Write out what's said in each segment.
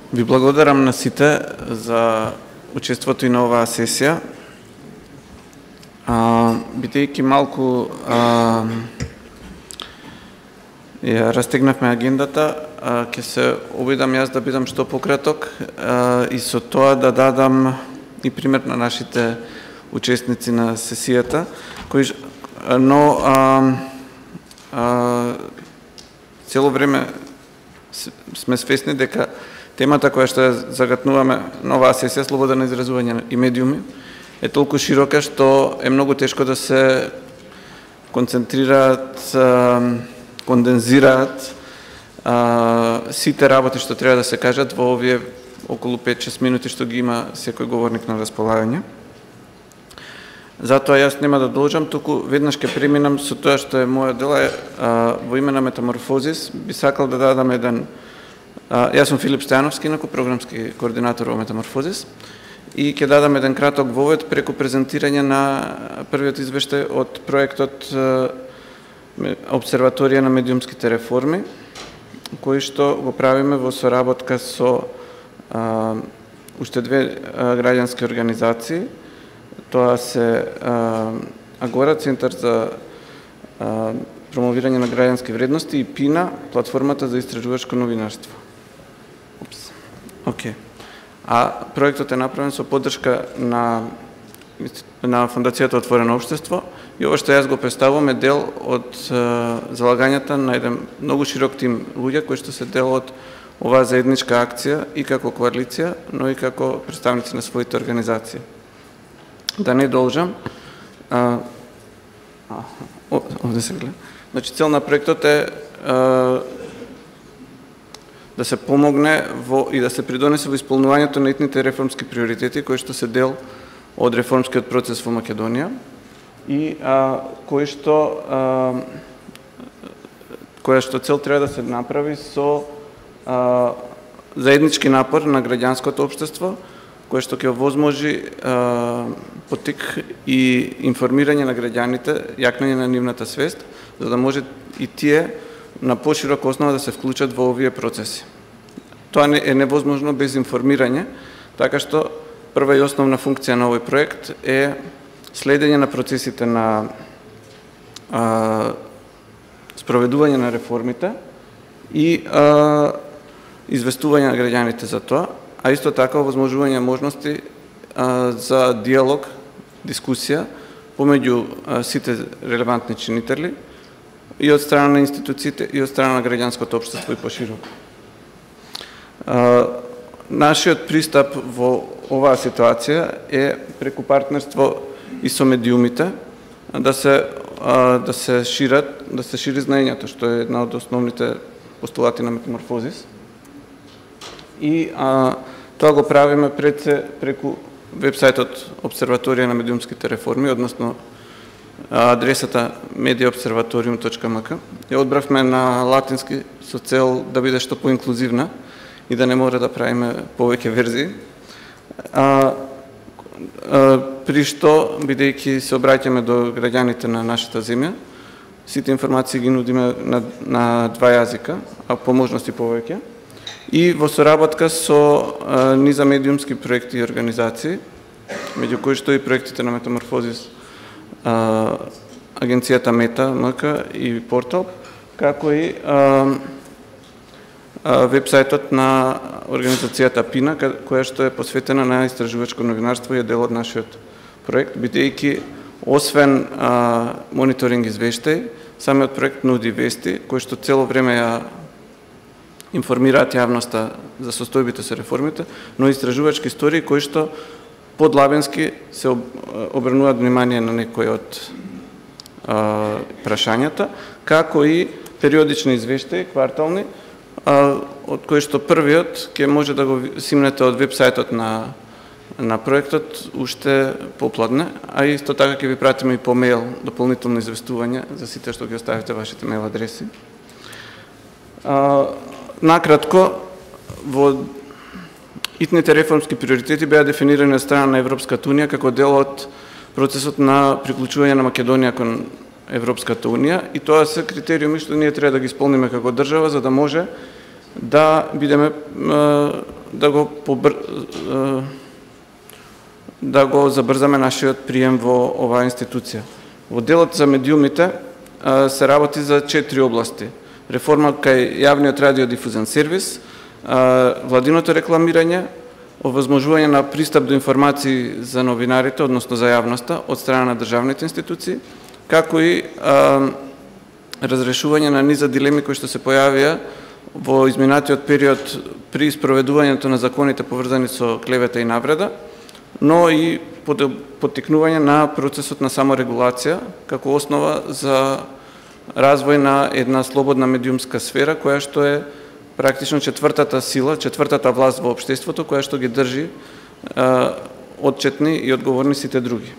Ви благодарам на сите за учеството и на оваа сесија. Бидејќи малку ја растегнавме агендата, ќе се обидам јас да бидам што пократок и со тоа да дадам и пример на нашите учесници на сесијата, но цело време сме свесни дека темата која што ја загатнуваме на оваа сесија, слобода на изразување и медиуми, е толку широка што е многу тешко да се концентрираат, кондензираат сите работи што треба да се кажат во овие околу 5-6 минути што ги има секој говорник на располагање. Затоа јас нема да должам, туку веднаш ќе преминам со тоа што е моја дела во име на Метаморфозис. Би сакал да дадам еден. Јас сум Филип Стојановски, инаку програмски координатор во Метаморфозис, и ќе дадам еден краток вовед преку презентирање на првиот извештај од проектот Обсерваторија на медиумските реформи, кој што го правиме во соработка со уште две граѓански организации. Тоа се Агора, Центар за промовирање на граѓански вредности, и ПИНА, платформата за истражувачко новинарство. Проектот е направен со поддршка на Фондацијата Отворено општество, и ова што јас го представувам е дел од залагањата на еден многу широк тим луѓе кои што се дел од оваа заедничка акција и како коалиција, но и како представници на своите организации. Да не должам, овде се гледа. Значи, цел на проектот е да се помогне и да се придонесе во исполнувањето на итните реформски приоритети кои што се дел од реформскиот процес во Македонија и која што цел треба да се направи со заеднички напор на граѓанското општество, кој што ќе овозможи поттик и информирање на граѓаните, јакнење на нивната свест, за да може и тие на поширока основа да се вклучат во овие процеси. Тоа е невозможно без информирање, така што прва и основна функција на овој проект е следење на процесите на спроведување на реформите и известување на граѓаните за тоа, а исто така овозможување можности за диалог, дискусија помеѓу сите релевантни чинители и од страна на институциите и од страна на граѓанското општество и пошироко. Нашиот пристап во оваа ситуација е преку партнерство и со медиумите да се шири знаењето, што е една од основните постулати на Метаморфозис. И тоа го правиме преку вебсајтот Обсерваторија на медиумските реформи, односно адресата mediaobservatorium.mk. Ја одбравме на латински со цел да биде што поинклузивна и да не мора да правиме повеќе верзии. При што, бидејќи се обраќаме до граѓаните на нашата земја, сите информации ги нудиме на два јазика, а по можности повеќе, и во соработка со низа медиумски проекти и организации, меѓу кои што и проектите на Метаморфозис, агенцијата Мета, МК и Портал, како и вебсајтот на организацијата ПИНА, која што е посветена на истражувачко новинарство и е дел од нашиот проект, бидејќи освен мониторинг извештај, самиот проект нуди вести кои што цело време ја информираат јавноста за состојбите со реформите, но и истражувачки истории кои што подлабенски се обрнуваат внимание на некои од прашањата, како и периодични извештаи, квартални, од кои што првиот ќе може да го симнете од вебсајтот на проектот уште попладне, а исто така ќе ви пратиме и по мејл дополнително известување за сите што ги оставите вашите мејл адреси. Накратко, во итните реформски приоритети беа дефинирани од страна на Европската Унија како дел од процесот на приклучување на Македонија кон Европската Унија, и тоа се критериуми што ние треба да ги исполниме како држава за да може да бидеме да го забрзаме нашиот прием во оваа институција. Во делот за медиумите се работи за 4 области. Реформа кај јавниот радиодифузен сервис, владиното рекламирање, овозможување на пристап до информации за новинарите, односно за јавноста, од страна на државните институции, како и разрешување на низа дилеми кои што се појавија во изминатиот период при спроведувањето на законите поврзани со клевета и навреда, но и поттикнување на процесот на саморегулација како основа за развој на една слободна медиумска сфера, која што е практично четвртата сила, четвртата власт во општеството, која што ги држи отчетни и одговорни сите други.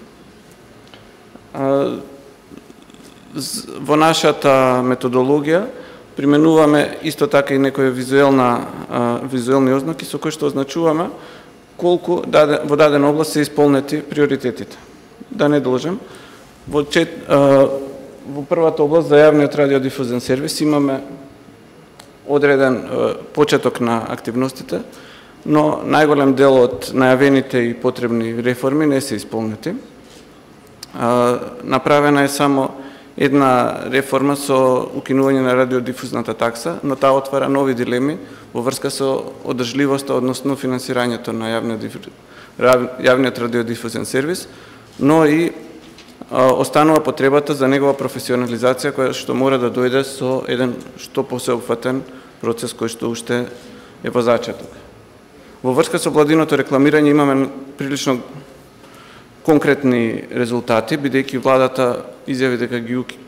Во нашата методологија применуваме исто така и некои визуелни ознаки со кои што означуваме колку во дадена област се исполнети приоритетите. Да не должам, во првата област за јавниот радиодифузен сервис имаме одреден почеток на активностите, но најголем дел од најавените и потребни реформи не се исполнети. Направена е само една реформа со укинување на радиодифузната такса, но таа отвара нови дилеми во врска со одржливоста, односно финансирањето на јавниот радиодифузен сервис, но и останува потребата за негова професионализација која што мора да дојде со еден што посеопфатен процес кој што уште е во зачаток. Во врска со владиното рекламирање имаме прилично конкретни резултати, бидејќи владата изјави дека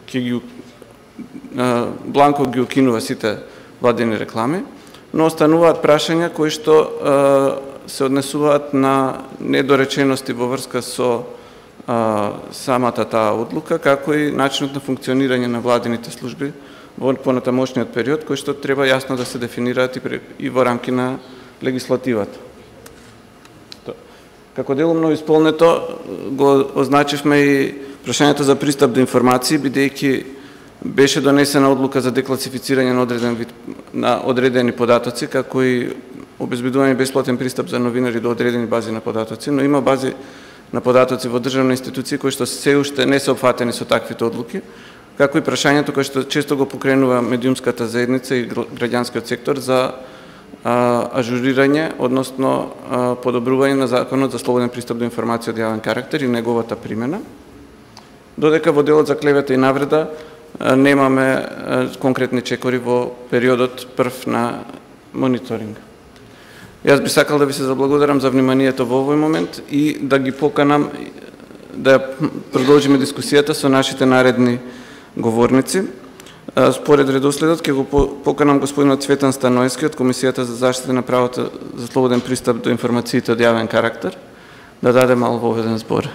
бланко ги укинува сите владини реклами, но остануваат прашања кои што се однесуваат на недоречености во врска со самата таа одлука, како и начинот на функционирање на владините служби во понатамошниот период, кои што треба јасно да се дефинираат и во рамки на легислативата. Како делумно исполнето го означивме и прашањето за пристап до информации, бидејќи беше донесена одлука за декласифицирање на одредени податоци, како и обезбедување бесплатен пристап за новинари до одредени бази на податоци, но има бази на податоци во државни институции кои што се уште не се опфатени со таквите одлуки, како и прашањето кое што често го покренува медиумската заедница и граѓанскиот сектор за ажурирање, односно подобрување на законот за слободен пристап до информација од јавен карактер и неговата примена. Додека во делот за клевета и навреда немаме конкретни чекори во периодот прв на мониторинг. Јас би сакал да ви се заблагодарам за вниманието во овој момент и да ги поканам да продолжиме дискусијата со нашите наредни говорници. Според редоследот ќе го поканам господинот Цветан Станојски од Комисијата за заштита на правото за слободен пристап до информациите од јавен карактер да даде мал воведен збор.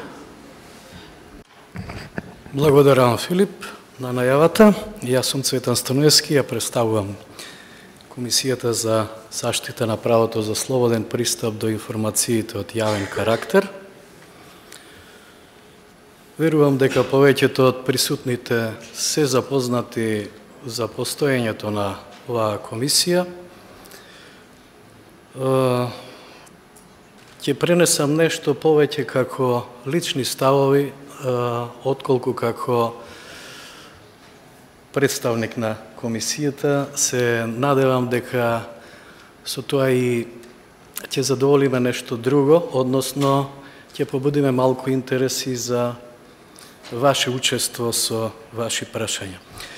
Благодарам, Филип, на најавата. Јас сум Цветан Станојски, ја представувам Комисијата за заштита на правото за слободен пристап до информациите од јавен карактер. Верувам дека повеќето од присутните се запознати за постоењето на оваа комисија. Ќе пренесам нешто повеќе како лични ставови, отколку како представник на комисијата. Се надевам дека со тоа и ќе задоволиме нешто друго, односно ќе побудиме малку интереси за ваше учество со ваши прашања.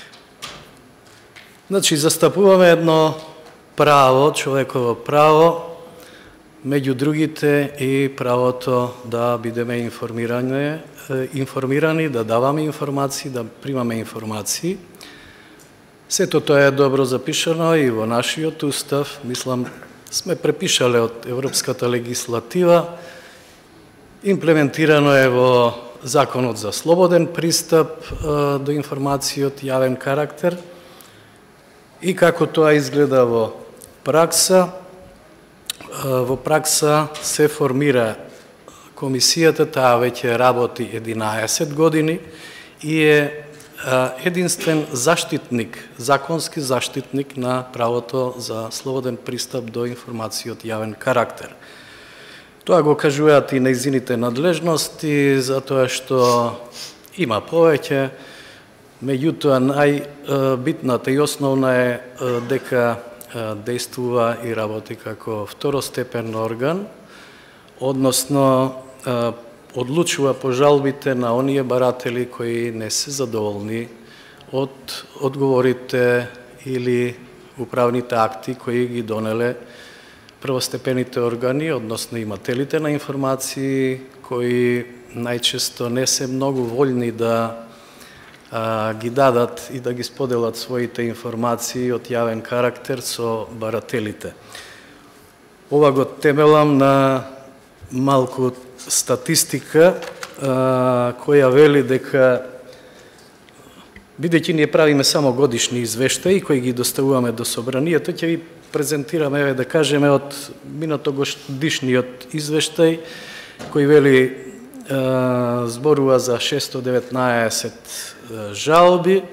Значи, застапуваме едно право, човеково право, меѓу другите и правото да бидеме информирани, да даваме информации, да примаме информации. Сето тоа е добро запишано и во нашиот устав, мислам, сме препишале од европската легислатива, имплементирано е во Законот за слободен пристап до информации од јавен карактер и како тоа изгледа во пракса. Во пракса се формира комисијата, таа веќе работи 11 години и е единствен заштитник, законски заштитник на правото за слободен пристап до информации од јавен карактер. Тоа го кажуваат и нејзините надлежности, затоа што има повеќе, меѓутоа најбитната и основна е дека действува и работи како второстепен орган, односно одлучува по жалбите на оние баратели кои не се задоволни од одговорите или управните акти кои ги донеле првостепените органи, односно имателите на информации, кои најчесто не се многу вољни да ги дадат и да ги споделат своите информации од јавен карактер со барателите. Ова го темелам на малку статистика која вели дека, бидејќи ние правиме само годишни извештаи кои ги доставуваме до собранието, ќе ви презентираме, еве да кажеме, од минатогодишниот извештај кој вели зборува за 619 жалби,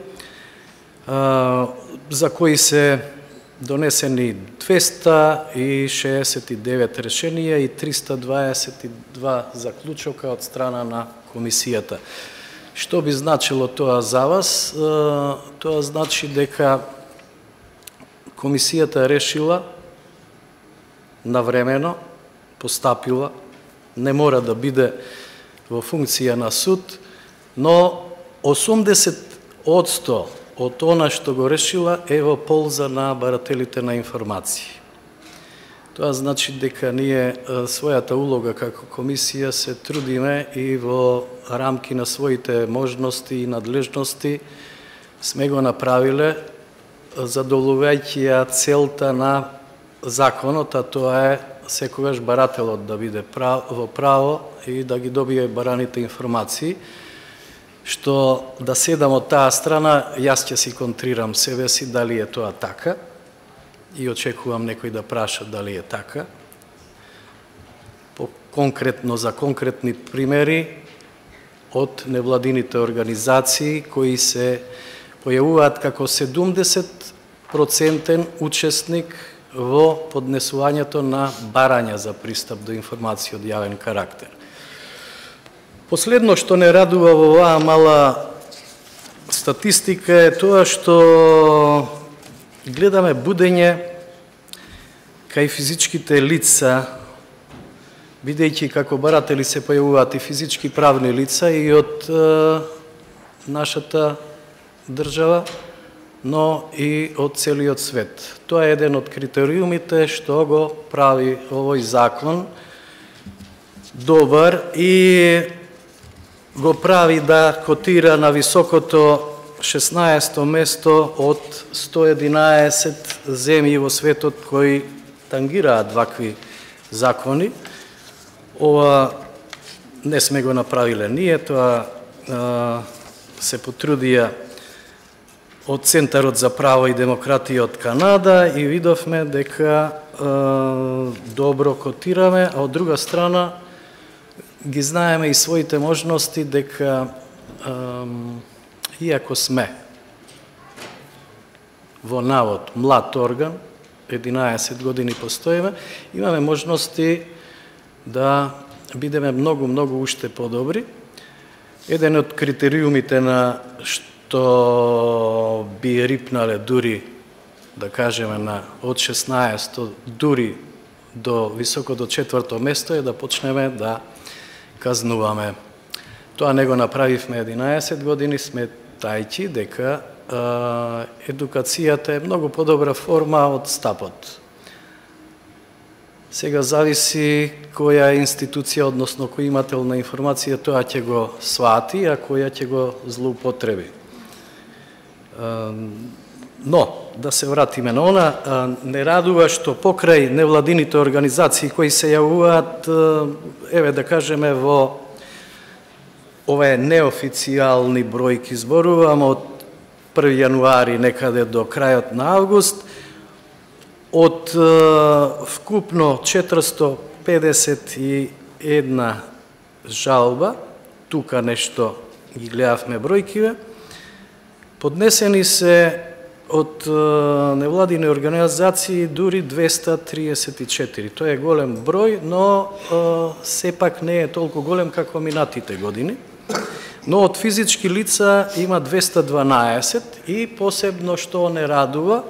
за кои се донесени 269 решенија и 322 заклучока од страна на комисијата. Што би значило тоа за вас? Тоа значи дека комисијата решила навремено, постапила, не мора да биде во функција на суд, но 80% од она што го решила е во полза на барателите на информации. Тоа значи дека ние својата улога како комисија се трудиме и во рамки на своите можности и надлежности сме го направиле, задоволувајќи ја целта на законот, а тоа е секогаш барателот да биде во право и да ги добие бараните информации. Што да седам од таа страна, јас ќе си контрирам себе си дали е тоа така и очекувам некој да праша дали е така. Конкретно за конкретни примери од невладините организации кои се појавуваат како 70% учесник во поднесувањето на барања за пристап до информации од јавен карактер. Последно што не радува во оваа мала статистика е тоа што гледаме будење кај физичките лица, бидејќи како баратели се појавуваат и физички правни лица и од нашата држава, но и од целиот свет. Тоа е еден од критериумите што го прави овој закон добар и го прави да котира на високото 16-то место од 111 земји во светот кои тангираат вакви закони. Ова не сме го направиле ние, тоа се потрудија од Центарот за право и демократија од Канада и видовме дека добро котираме, а од друга страна ги знаеме и своите можности дека иако сме во навод млад орган, 11 години постоиме, имаме можности да бидеме многу уште подобри. Еден од критериумите на што би рипнале дури, да кажеме, од 16 дури до високо до 4-то место е да почнеме да казнуваме. Тоа не го направивме 11 години, сметајќи дека едукацијата е многу подобра форма од стапот. Сега зависи која институција, односно кој имател на информација, тоа ќе го свати, а која ќе го злоупотреби. Но, да се вратиме на она, не радува што покрај невладините организации кои се јавуваат, еве да кажеме во овие неофицијални бројки зборувам од 1 јануари некаде до крајот на август, од вкупно 451 жалба, тука нешто ги гледавме бројкиве, Поднесени се од невладини организации дури 234. Тоа е голем број, но сепак не е толку голем како минатите години. Но од физички лица има 212 и посебно што не радува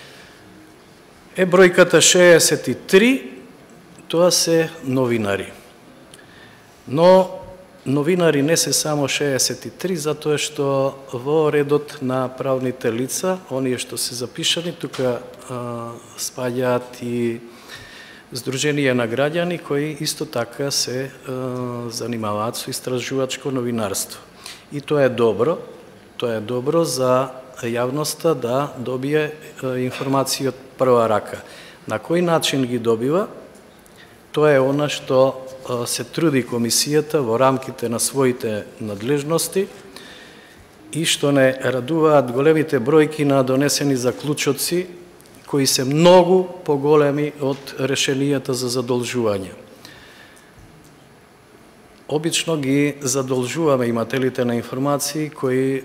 е бројката 63, тоа се новинари. Но новинари не се само 63, затоа што во редот на правните лица, оние што се запишани, тука спаѓаат и Сдруженија на граѓани кои исто така се занимаваат со истражувачко новинарство. И тоа е добро за јавноста да добие информации од прва рака. На кој начин ги добива? Тоа е она што се труди комисијата во рамките на своите надлежности и што не радуваат големите бројки на донесени заклучоци кои се многу поголеми од решенијата за задолжување. Обично ги задолжуваме имателите на информации кои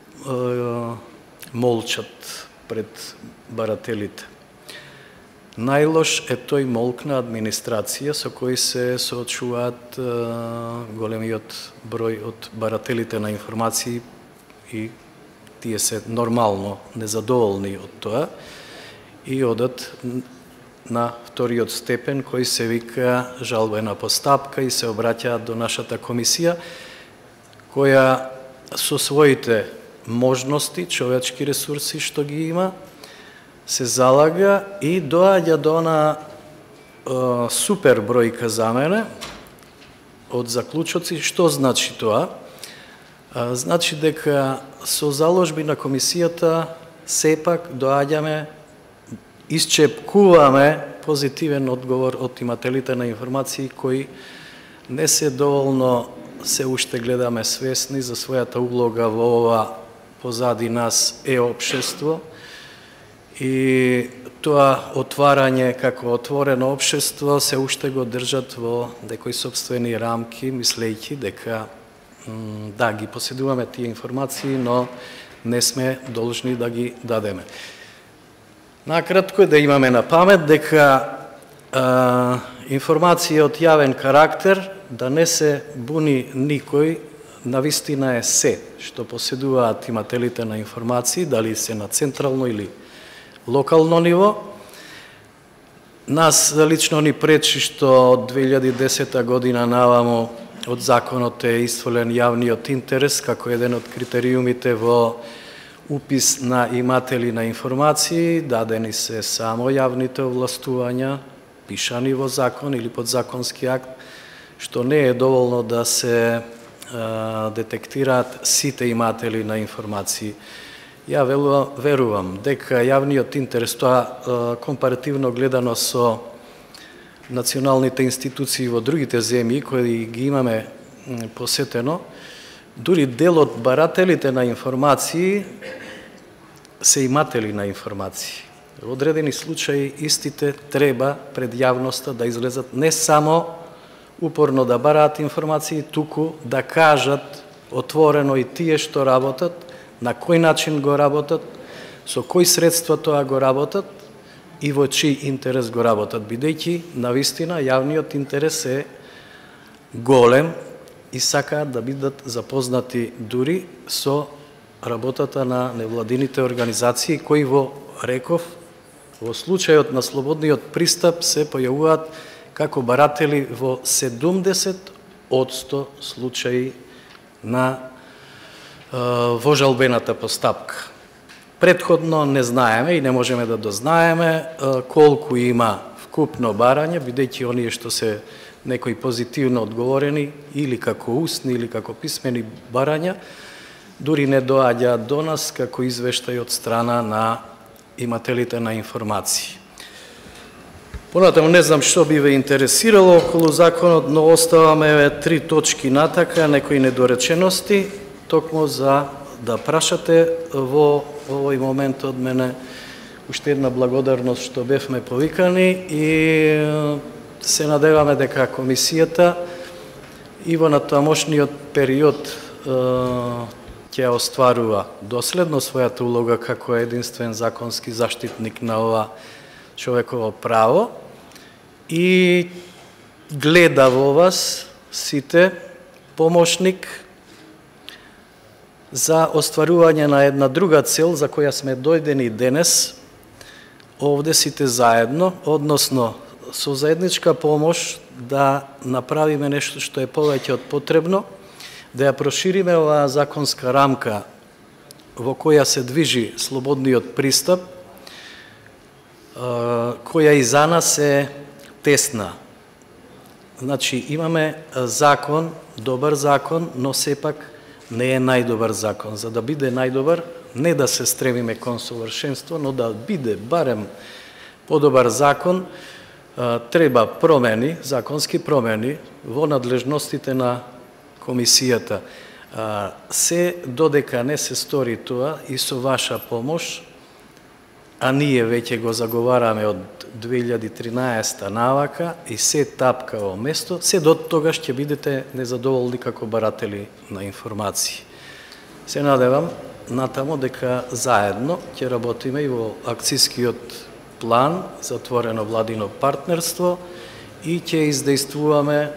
молчат пред барателите. Најлош е тој молк на администрација со кој се соочуваат големиот број од барателите на информации и тие се нормално незадоволни од тоа и одат на вториот степен кој се вика жалбена постапка и се обраќаат до нашата комисија која со своите можности, човечки ресурси што ги има, се залага и доаѓа до она супер бројка за мене од заклучоци. Што значи тоа? Значи дека со заложби на комисијата сепак доаѓаме, исчепкуваме позитивен одговор од имателите на информации кои не се доволно се уште гледаме свесни за својата улога во ова позади нас е општество. И тоа отварање како отворено општество се уште го држат во некои собствени рамки, мислејќи дека да, ги поседуваме тие информации, но не сме должни да ги дадеме. Накратко е да имаме на памет дека информација од јавен карактер, да не се буни никој, навистина е се што поседуваат имателите на информации, дали се на централно или локално ниво. Нас лично ни пречи што од 2010 година навамо од законот е истволен јавниот интерес како еден од критериумите во упис на иматели на информации, дадени се само јавните овластувања, пишани во закон или подзаконски акт, што не е доволно да се детектираат сите иматели на информации. Ја верувам дека јавниот интерес, тоа компаративно гледано со националните институции во другите земји кои ги имаме посетено, дури дел од барателите на информации се иматели на информации. Во одредени случаи истите треба пред јавноста да излезат не само упорно да бараат информации, туку да кажат отворено и тие што работат, на кој начин го работат, со кои средства тоа го работат и во чиј интерес го работат, бидејќи навистина јавниот интерес е голем и сакаат да бидат запознати дури со работата на невладините организации кои во случајот на слободниот пристап се појавуваат како баратели во 70% случаи во жалбената постапка. Предходно не знаеме и не можеме да дознаеме колку има вкупно барање, бидејќи оние што се некои позитивно одговорени или како устни или како писмени барања, дури не доаѓаат до нас како извештај од страна на имателите на информации. Понатаму не знам што би ве интересирало околу законот, но оставаме 3 точки натака, некои недоречености, токму за да прашате во овој момент од мене. Уште една благодарност што бевме повикани и се надеваме дека комисијата и во натамошниот период ќе остварува доследно својата улога како единствен законски заштитник на ова човеково право и гледа во вас сите помошник за остварување на една друга цел за која сме дојдени денес овде сите заедно, односно со заедничка помош да направиме нешто што е повеќе од потребно, да ја прошириме оваа законска рамка во која се движи слободниот пристап, која и за нас е тесна. Значи, имаме закон, добар закон, но сепак не е најдобар закон. За да биде најдобар, не да се стремиме кон совршенство, но да биде барем подобар закон, треба промени, законски промени во надлежностите на комисијата. Се додека не се стори тоа и со ваша помош, а ние веќе го заговараме од 2013 навака и се тапка во место, се до тогаш ќе бидете незадоволни како баратели на информации. Се надевам натамо дека заедно ќе работиме и во акцискиот план за отворено владино партнерство и ќе издействуваме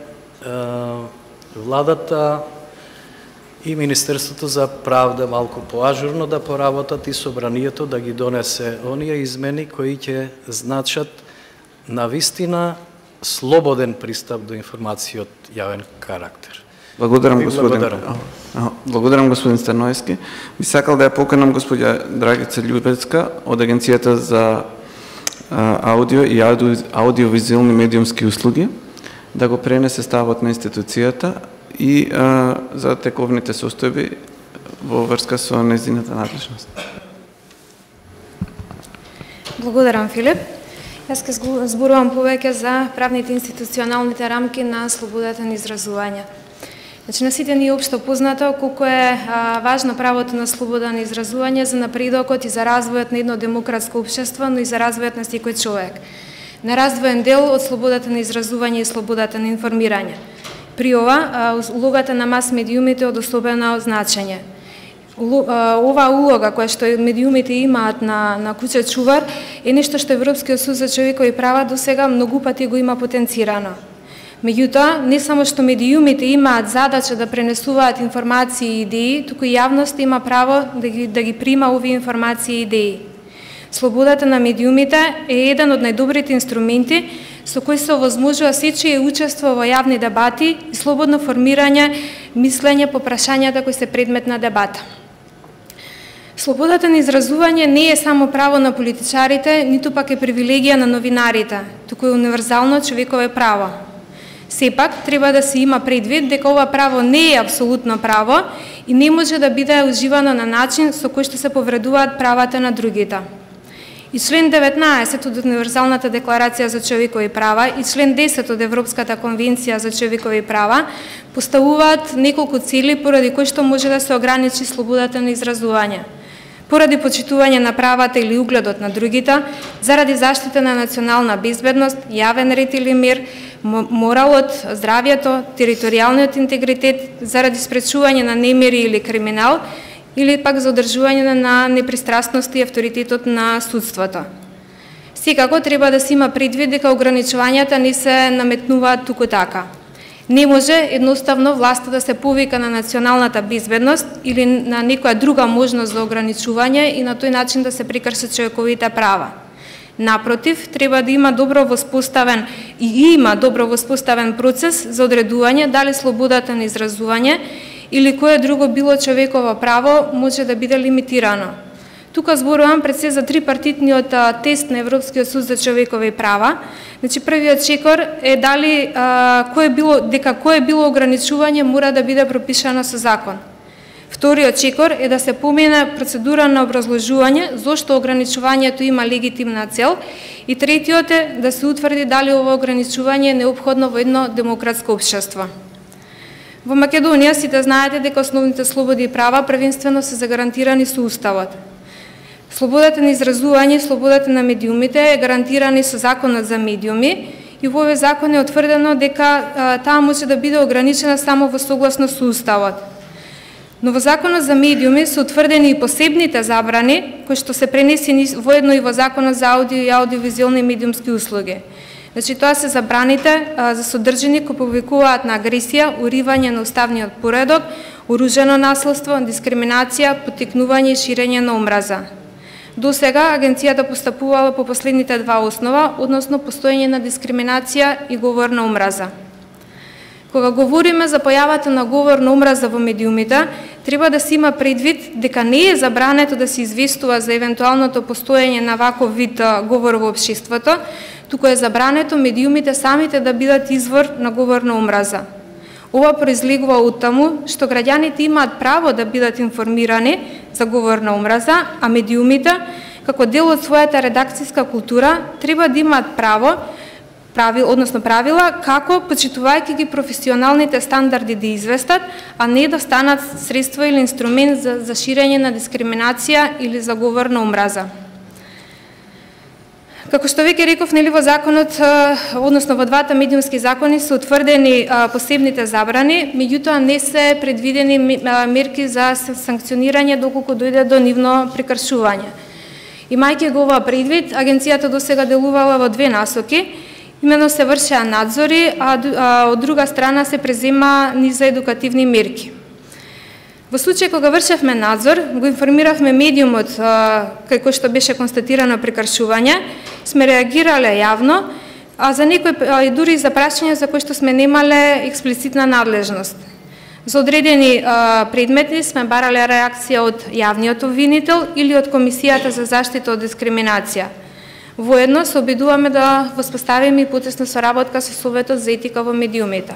владата и Министерството за правда малку поажурно да поработат и собранието да ги донесе оние измени кои ќе значат навистина слободен пристап до информации од јавен карактер. Благодарам господин Станоевски. Би сакал да ја поканам господја Драгица Љубецка од Агенцијата за аудио и аудиовизуелни медиумски услуги да го пренесе ставот на институцијата и за тековните состојби во врска со нејзината надлежност. Благодарам, Филип. Јас ќе зборувам повеќе за правните институционалните рамки на слободата на изразување. Значи, на сите ни е општо познато колку е важно правото на слобода на изразување за напредокот и за развојот на едно демократско општество, но и за развојот на секој човек. На раздвоен дел од слободата на изразување и слободата на информирање. При ова, улогата на мас-медиумите е од особено значење. Оваа улога која што медиумите имаат на куќа чувар е нешто што Европскиот суд за човекови права досега многу пати го има потенцирано. Меѓутоа, не само што медиумите имаат задача да пренесуваат информации и идеи, туку и јавноста има право да ги прима овие информации и идеи. Слободата на медиумите е еден од најдобрите инструменти со кои се овозможува сечие учество во јавни дебати и слободно формирање мислење по прашањата кои се предмет на дебата. Слободата на изразување не е само право на политичарите, ниту пак е привилегија на новинарите, туку е универзално човеково право. Сепак, треба да се има предвид дека ова право не е апсолутно право и не може да биде уживано на начин со кој што се повредуваат правата на другите. И член 19 од Универзалната декларација за човекови права и член 10 од Европската конвенција за човекови права поставуваат неколку цели поради кои што може да се ограничи слободата на изразување. Поради почитување на правата или угледот на другите, заради заштита на национална безбедност, јавен ред или мир, моралот, здравјето, територијалниот интегритет, заради спречување на немири или криминал, или пак за одржување на непристрасност и авторитетот на судството. Секако треба да се има предвид дека ограничувањата не се наметнуваат туку така. Не може едноставно власта да се повика на националната безбедност или на некоја друга можност за ограничување и на тој начин да се прекршат човековите права. Напротив, треба да има добро воспоставен и има добро воспоставен процес за одредување дали слободата на изразување или кое друго било човеково право може да биде лимитирано. Тука зборувам пред се за трипартитниот тест на Европскиот суд за човекови права. Значи, првиот чекор е дали кое било ограничување мора да биде пропишано со закон. Вториот чекор е да се помине процедура на образложување зошто ограничувањето има легитимна цел и третиот е да се утврди дали ово ограничување е неопходно во едно демократско општество. Во Македонија сите знаете дека основните слободи и права првенствено се загарантирани со Уставот. Слободата на изразување и слободата на медиумите е гарантирани со Законот за медиуми и во овој закон е утврдено дека таа може да биде ограничена само во согласно со Уставот. Но во Законот за медиуми се утврдени и посебните забрани, кои што се пренесени воедно и во Законот за аудио и аудиовизуелни медиумски услуги. Значи, тоа се забраните за содржини кои повикуваат на агресија, уривање на уставниот поредок, оружено наследство, дискриминација, поттикнување и ширење на омраза. До сега агенцијата постапувала по последните два основа, односно постоење на дискриминација и говор на омраза. Кога говориме за појавата на говор на омраза во медиумите, треба да се има предвид дека не е забрането да се известува за евентуалното постоење на ваков вид говор во општеството, туку е забрането медиумите самите да бидат извор на говор на омраза. Ова произлегува од таму што граѓаните имаат право да бидат информирани за говор на омраза, а медиумите, како дел од својата редакцијска култура, треба да имаат правила како, почитувајќи ги професионалните стандарди да известат, а не да станат средство или инструмент за ширење на дискриминација или за говор на омраза. Како што веќе реков, нели во законот, односно во двата медиумски закони се утврдени посебните забрани, меѓутоа не се предвидени мерки за санкционирање доколку дојде до нивно прекршување. Имајќи го ова предвид, агенцијата досега делувала во две насоки. Имено се вршеа надзори, а од друга страна се презема низ за едукативни мерки. Во случај кога вршевме надзор, го информиравме медиумот кај кој што беше констатирано прекршување, сме реагирале јавно, а за некои и дури за прашања за кои што сме немале експлицитна надлежност. За одредени предмети сме барале реакција од јавниот обвинител или од Комисијата за заштита од дискриминација. Воедно се обидуваме да воспоставиме и потесна соработка со Советот за етика во медиумите.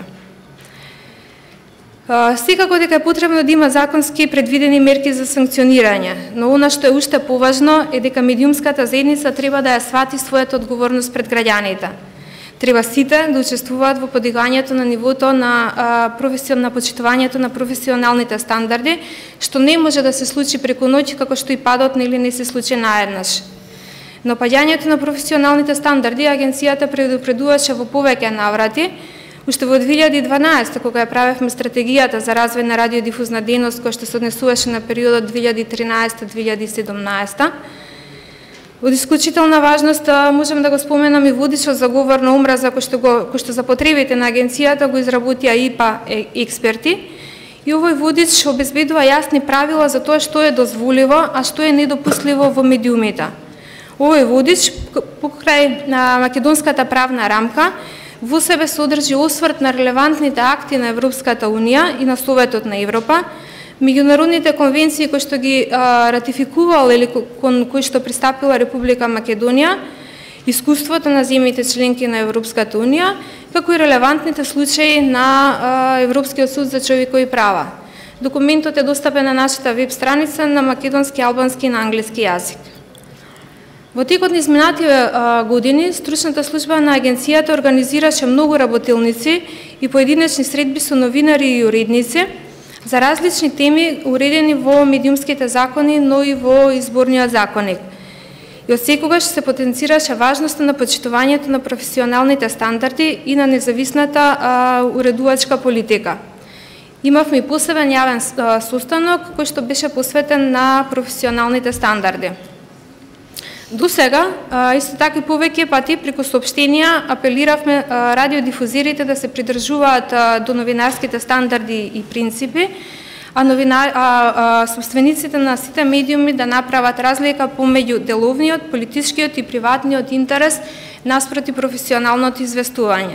Секако дека е потребно да има законски предвидени мерки за санкционирање, но она што е уште поважно е дека медиумската заедница треба да ја свати својата одговорност пред граѓаните. Треба сите да учествуваат во подигањето на нивото на почитувањето на професионалните стандарди, што не може да се случи преку ноќ, како што и падот нели не се случи наеднаш. Но паѓањето на професионалните стандарди агенцијата предупредуваше во повеќе наврати. Уште во 2012, кога ја правевме стратегијата за развој на радиодифузна дејност, која што се однесуваше на периодот 2013-2017, од исклучителна важност можем да го споменам и водичот за говор на омраза кој што за потребите на агенцијата го изработија ИПА експерти. И овој водич обезбедува јасни правила за тоа што е дозволиво, а што е недопустливо во медиумите. Овој водич покрај на македонската правна рамка во себе содржи осврт на релевантните акти на Европската Унија и на Советот на Европа, меѓународните конвенции кои што ги ратификувала или кон кои што пристапила Република Македонија, искуството на земјите членки на Европската Унија, како и релевантните случаи на Европскиот суд за човекови права. Документот е достапен на нашата веб страница на македонски, албански и на англиски јазик. Во текот на изминативе години, стручната служба на агенцијата организираше многу работилници и поединечни средби со новинари и уредници за различни теми уредени во медиумските закони, но и во изборниот законник. И од секогаш се потенцираше важноста на почитувањето на професионалните стандарди и на независната уредувачка политика. Имавме и посебен јавен состанок кој што беше посветен на професионалните стандарди. До сега, исто така и повеќе пати преку соопштенија апелиравме радиодифузерите да се придржуваат до новинарските стандарди и принципи, а собствениците на сите медиуми да направат разлика помеѓу деловниот, политичкиот и приватниот интерес наспроти професионалното известување.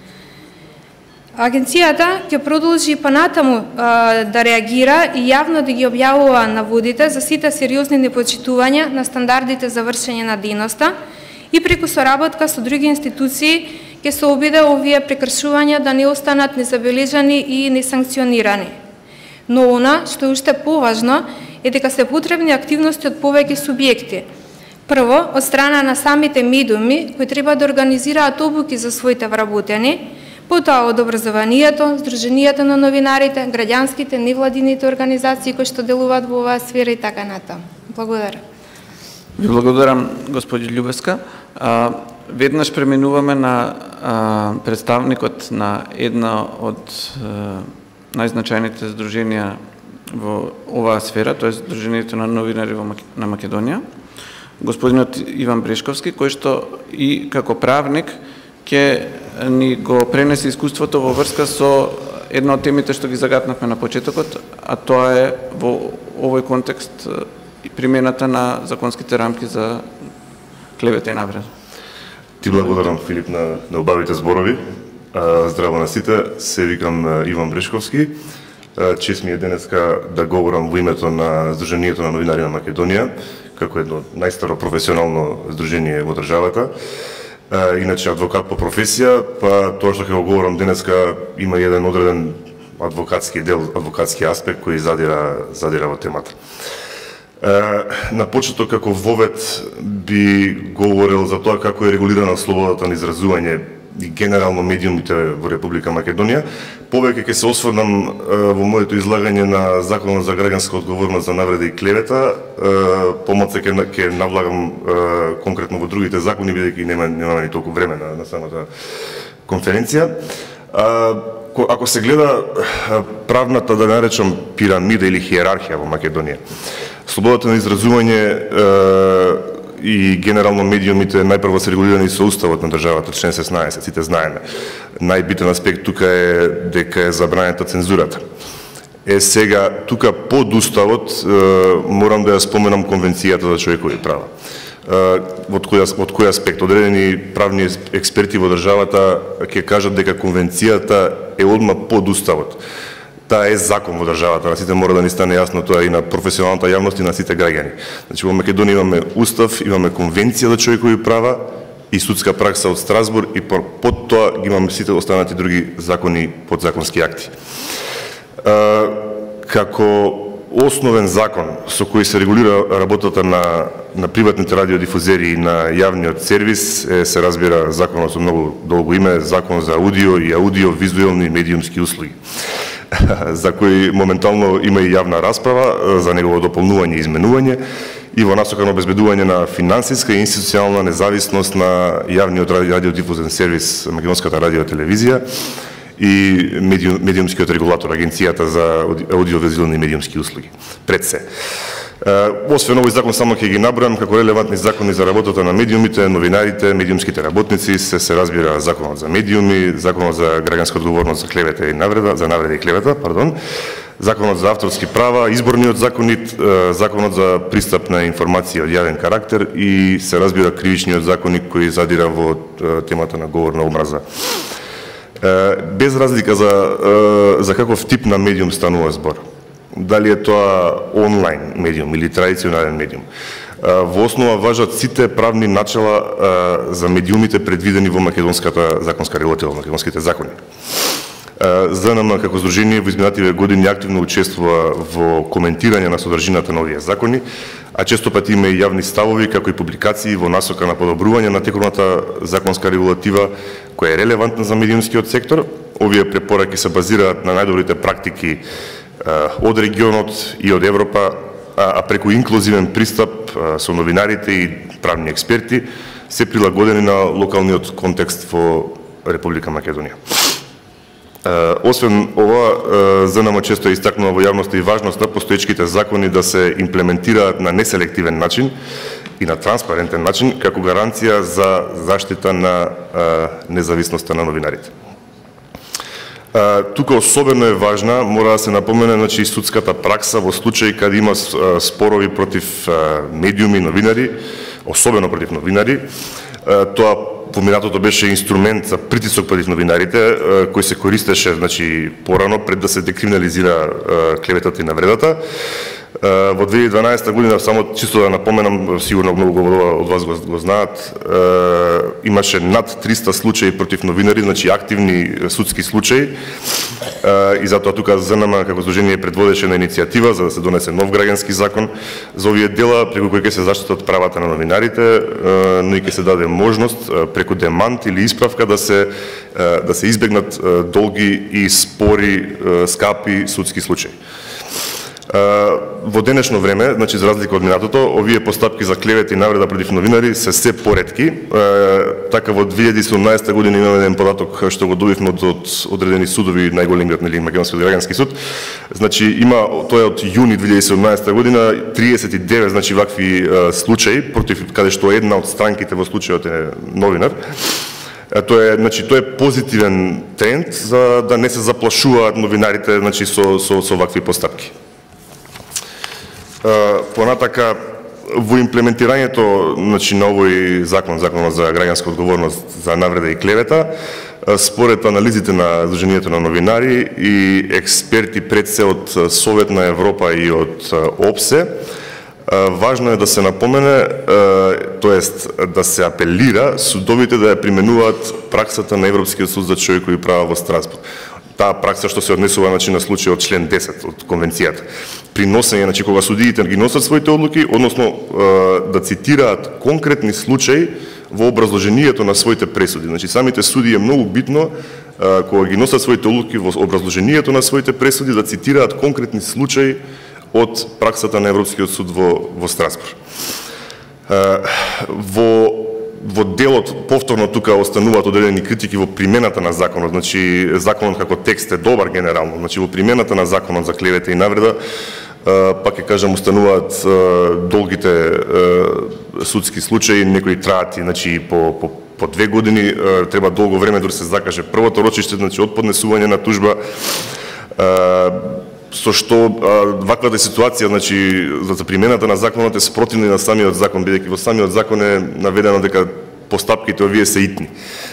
Агенцијата ќе продолжи понатаму да реагира и јавно да ги објавува наводите за сите сериозни непочитувања на стандардите за вршење на дејноста и преку соработка со други институции ќе се обиде овие прекршувања да не останат незабележани и несанкционирани. Но она што е уште поважно е дека се потребни активности од повеќе субјекти. Прво, од страна на самите медиуми кои треба да организираат обуки за своите вработени, потоа од образованието, Сдруженијата на новинарите, граѓанските, невладините организации кои што делуваат во оваа сфера и така натаму. Благодарам. Ви благодарам, господи Љубеска. Веднаш преминуваме на представникот на една од најзначајните здруженија во оваа сфера, тоа е Сдруженијето на новинари на Македонија, господинот Иван Брешковски, кој што и како правник ќе ни го пренесе искуството во врска со една од темите што ги загатнавме на почетокот, а тоа е во овој контекст примената на законските рамки за клевета и навреда. Ти благодарам, Филип, на убавите зборови. Здраво на сите, се викам Иван Брешковски. Чест ми е денеска да говорам во името на Сдруженијето на новинари на Македонија, како едно најстаро професионално здружение во државата. Иначе адвокат по професија, па тоа што ќе го говорам денеска има еден одреден адвокатски дел, адвокатски аспект кој задира во темата. На почеток како вовед би говорил за тоа како е регулирана слободата на изразување и генерално медиумите во Република Македонија. Повеќе ќе се осврнам во моето излагање на Законот за граѓанска одговорност за навреда и клевета, помалку ќе навлагам конкретно во другите закони, бидејќи нема ни толку време на самата конференција. Ако се гледа правната, да наречам, пирамида или хиерархија во Македонија, слободата на изразување и генерално медиумите најпрво се регулирани со уставот на државата, член 16, сите знаеме. Најбитен аспект тука е дека е забранета цензурата. Сега, тука под уставот морам да ја споменам Конвенцијата за човекови права. Од кој аспект? Одредени правни експерти во државата ќе кажат дека Конвенцијата е одма под уставот. Таа е закон во државата, на сите мора да ни стане јасно тоа и на професионалната јавност и на сите граѓани. Значи во Македонија имаме устав, имаме Конвенција за човекови права и судска пракса од Страсбург и под тоа ги имаме сите останати други закони, подзаконски акти. Како основен закон со кој се регулира работата на приватните радиодифузери и на јавниот сервис се разбира законот со многу долго име, Закон за аудио и аудио-визуелни медиумски услуги, за кој моментално има и јавна расправа за негово дополнување и изменување и во насока на обезбедување на финансиска и институционална независност на јавниот радиодифузен сервис Македонската радиотелевизија и медиумскиот регулатор, Агенцијата за аудиовизуелни медиумски услуги. Пред се. Освен овој закон, само ќе ги набројам како релевантни закони за работата на медиумите, новинарите, медиумските работници, се разбира Законот за медиуми, Законот за граѓанска одговорност за клевета и навреда, за навреда и клевета, Законот за авторски права, изборниот законит, Законот за пристап на информација од јавен карактер и се разбира кривичниот законник кој задира во темата на говор на омраза. Без разлика за каков тип на медиум станува збор. Дали е тоа онлайн медиум или традиционален медиум. Во основа важат сите правни начала за медиумите предвидени во македонската законска регулатива, македонските закони. ЗНМ како здружение во изминативе години активно учествува во коментирање на содржината на овие закони, а често пати има и јавни ставови како и публикации во насока на подобрување на текуната законска регулатива која е релевантна за медиумскиот сектор. Овие препораки се базираат на најдобрите практики од регионот и од Европа, а преку инклузивен пристап со новинарите и правни експерти се прилагодени на локалниот контекст во Република Македонија. Освен ова, ЗНМ често е истакнува во јавноста и важноста постоечките закони да се имплементираат на неселективен начин и на транспарентен начин како гаранција за заштита на независноста на новинарите. Тука особено е важна, мора да се напомене, значи, судската пракса во случаи каде има спорови против медиуми, новинари, особено против новинари. Тоа поминатото беше инструмент за притисок против новинарите, кој се користеше, значи, порано пред да се декриминализира клеветата и навредата. Во 2012 година, само чисто да напоменам, сигурно многу од вас го знаат, имаше над 300 случаи против новинари, значи активни судски случаи, и затоа тука ЗНМ како здружение предводеше на иницијатива за да се донесе нов граѓански закон за овие дела, преку кој ќе се заштитат правата на новинарите, но и ќе се даде можност преку демант или исправка да се избегнат долги и спори, скапи судски случаи. Во денешно време, значи за разлика од минатото, овие постапки за клевета и навреда против новинари се се поретки. Така во 2017 година имаме еден податок што го добивме од одредени судови, најголемиот нели Македонскиот граѓански суд. Значи има тоа од јуни 2017 година 39 значи вакви случаи против каде што една од странките во случајот е новинар. Тоа е позитивен тренд за да не се заплашуваат новинарите значи со вакви постапки. Понатака во имплементирањето значи на овој законот за граѓанска одговорност за навреда и клевета, според анализите на Сдруженијето на новинари и експерти пред се од Совет на Европа и од ОПСЕ, важно е да се напомене, тоест да се апелира судовите да ја применуваат праксата на Европскиот суд за човекови права во Страсбург. Таа пракса што се однесува значи на случај од член 10 од конвенцијата. При носење, значи кога судиите ги носат своите одлуки, односно да цитираат конкретни случаи во образложението на своите пресуди. Значи самите суди е многу битно кога ги носат своите одлуки во образложението на своите пресуди да цитираат конкретни случаи од праксата на Европскиот суд во Страсбург. Во делот повторно тука остануваат одредени критики во примената на законот. Значи законот како текст е добар генерално, значи во примената на законот за клевета и навреда пак ќе кажам остануваат долгите судски случаи, некои траат значи по 2 години, треба долго време дори се закаже првото рочиште, значи од поднесување на тужба. Со што ваквата ситуација, значи за примената на законот е спротивна на самиот закон, бидејќи во самиот закон е наведено дека постапките овие се итни.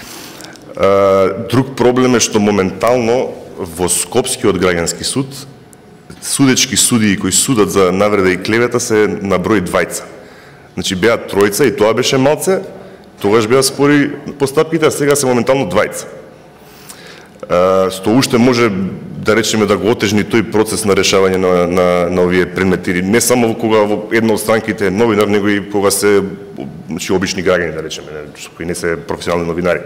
Друг проблем е што моментално во Скопскиот граѓански суд судечки судии кои судат за навреда и клевета се на број 2. Значи беа 3 и тоа беше малце, тогаш беа спори постапките, а сега се моментално 2. Што уште може да речеме да го отежни тој процес на решавање на овие предмети, не само кога во една од странките е новинар, него и кога се значи обични граѓани, да речеме, кои не се професионални новинари.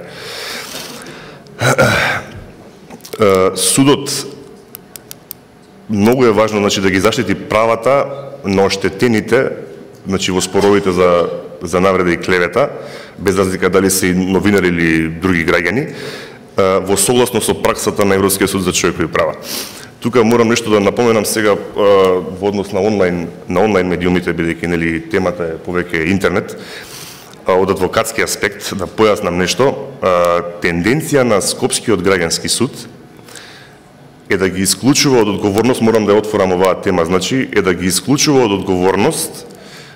Судот многу е важно значи да ги заштити правата на оштетените значи во споровите за навреда и клевета, без разлика дали се новинари или други граѓани, во согласно со праксата на Европскиот суд за човекови права. Тука морам нешто да напоменам сега во однос на онлайн медиумите, бидејќи нели темата е повеќе интернет. Од адвокатски аспект да појаснам нешто, тенденција на Скопскиот граѓански суд е да ги исклучува од одговорност, морам да ја отворам оваа тема, значи е да ги исклучува од одговорност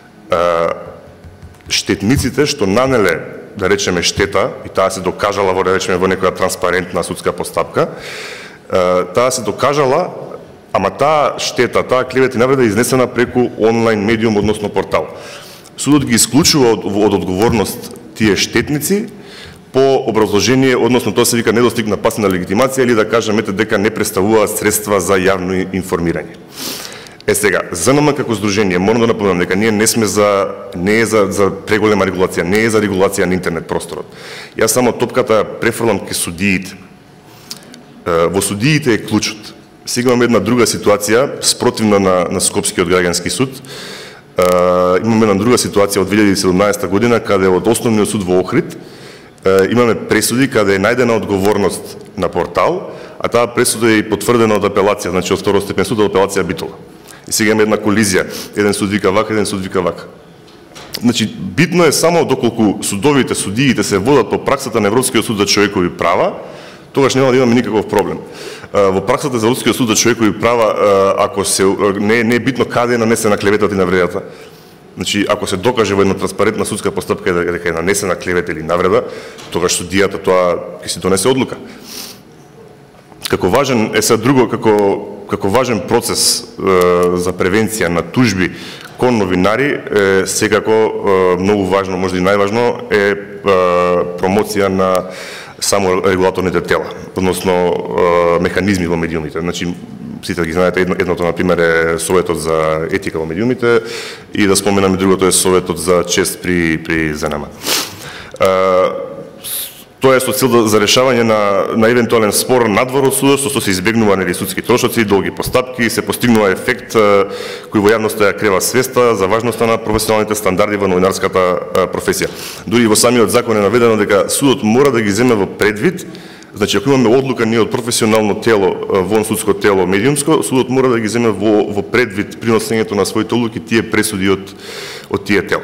штетниците што нанеле да речеме штета, и таа се докажала во, да речеме, во некоја транспарентна судска постапка, таа се докажала, ама таа штета, таа клевета и навреда е изнесена преку онлайн медиум, односно портал. Судот ги исклучува од одговорност тие штетници по образложение, односно тоа се вика недостиг на пасивна легитимација или да кажеме дека не представуваат средства за јавно информирање. Сега, ЗНМ како здружение, морам да напомнам дека ние не е за преголема регулација, не е за регулација на интернет просторот. Јас само топката префрлам ке судиите. Во судиите е клучот. Сега имаме една друга ситуација, спротивна на Скопскиот граѓански суд. Имаме една друга ситуација од 2017 година, каде од Основниот суд во Охрид имаме пресуди каде е најдена одговорност на портал, а таа пресуда е потврдена од апелација, значи од второстепен суд од апелација Битола. И сега има една колизија. Еден суд вика вака, еден суд вика вака. Значи, битно е само доколку судовите, судиите се водат по праксата на Европскиот суд за човекови права, тогаш нема да имаме никаков проблем. Во праксата за Европскиот суд за човекови права, ако се не е битно каде е нанесена клеветата и навредата. Значи, ако се докаже во една транспарентна судска постапка дека е нанесена клевета или навреда, тогаш судијата тоа ќе си донесе одлука. Како важен е сега друго, како важен процес за превенција на тужби кон новинари, секако многу важно, можда и најважно, е промоција на само регулаторните тела, односно механизми во медиумите. Значи, сите ги знаете, едното, например, е Советот за етика во медиумите и да споменаме другото е Советот за чест при ЗНМ. Тоа е со цел за решавање на евентуален спор надвор од судот, со се избегнува судски трошоци, долги постапки, се постигнува ефект кој во јавноста ја крева свеста за важноста на професионалните стандарди во новинарската професија. Дури во самиот закон е наведено дека судот мора да ги земе во предвид. Значи, ако имаме одлука ние од професионално тело, вон судско тело, медиумско, судот мора да ги земе во предвид при носењето на своите одлуки тие пресуди од тие тела.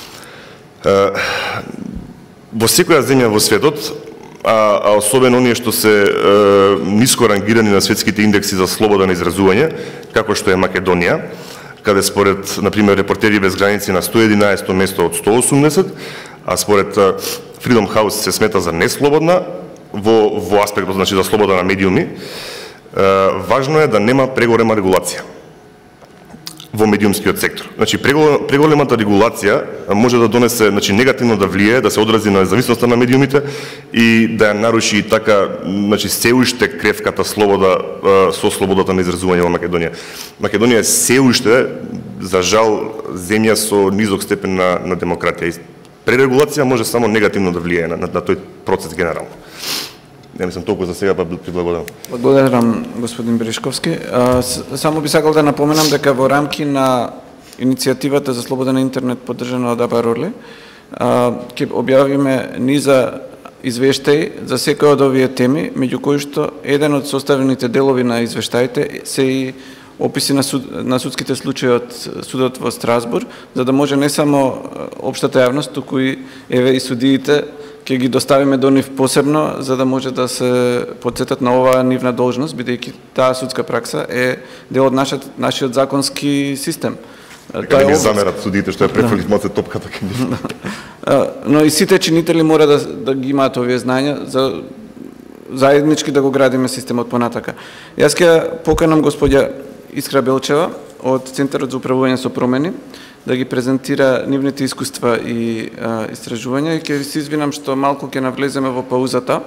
Во секоја земја во светот, а особено оние што се ниско рангирани на светските индекси за слобода на изразување, како што е Македонија, каде според, например, Репортери без граници на 111 место од 180, а според Freedom House се смета за неслободна, во аспектот, значи, за слобода на медиуми, важно е да нема преголема регулација во медиумскиот сектор. Значи, преголемата регулација може да донесе, значи, негативно да влијае, да се одрази на независноста на медиумите и да ја наруши и така, значи, се уште кревката слобода со слободата на изразување во Македонија. Македонија е се уште, за жал, земја со низок степен на демократија. Пререгулација може само негативно да влијае на тој процес генерално. Не мислам толку за сега, па ти благодарам. Благодарам, господин Беришковски. Само би сакал да напоменам дека во рамки на иницијативата за слобода на интернет поддржана од Аба Рорле, ќе објавиме низа извештаи за секој од овие теми, меѓу кои што еден од составените делови на извештаите се и описи на судските случаи од судот во Страсбург, за да може не само општата јавност, туку и и судиите ќе ги доставиме до нив посебно, за да може да се подсетат на оваа нивна должност, бидејќи таа судска пракса е дел од нашиот законски систем. Дека не ми замерат судиите што ја префрлив малце топката кај нив. Но и сите чинители мора да ги имаат овие знања за заеднички да го градиме системот понатака. Јас ќе поканам господја Искра Белчева од Центарот за управување со промени да ги презентира нивните искуства и истражувања и ќе се извинам што малку ќе навлеземе во паузата,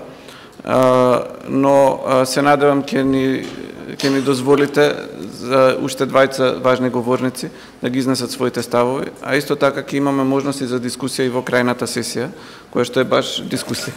но се надевам ќе ни дозволите за уште двајца важни говорници да ги изнесат своите ставови, а исто така ќе имаме можности за дискусија и во крајната сесија, која што е баш дискусија.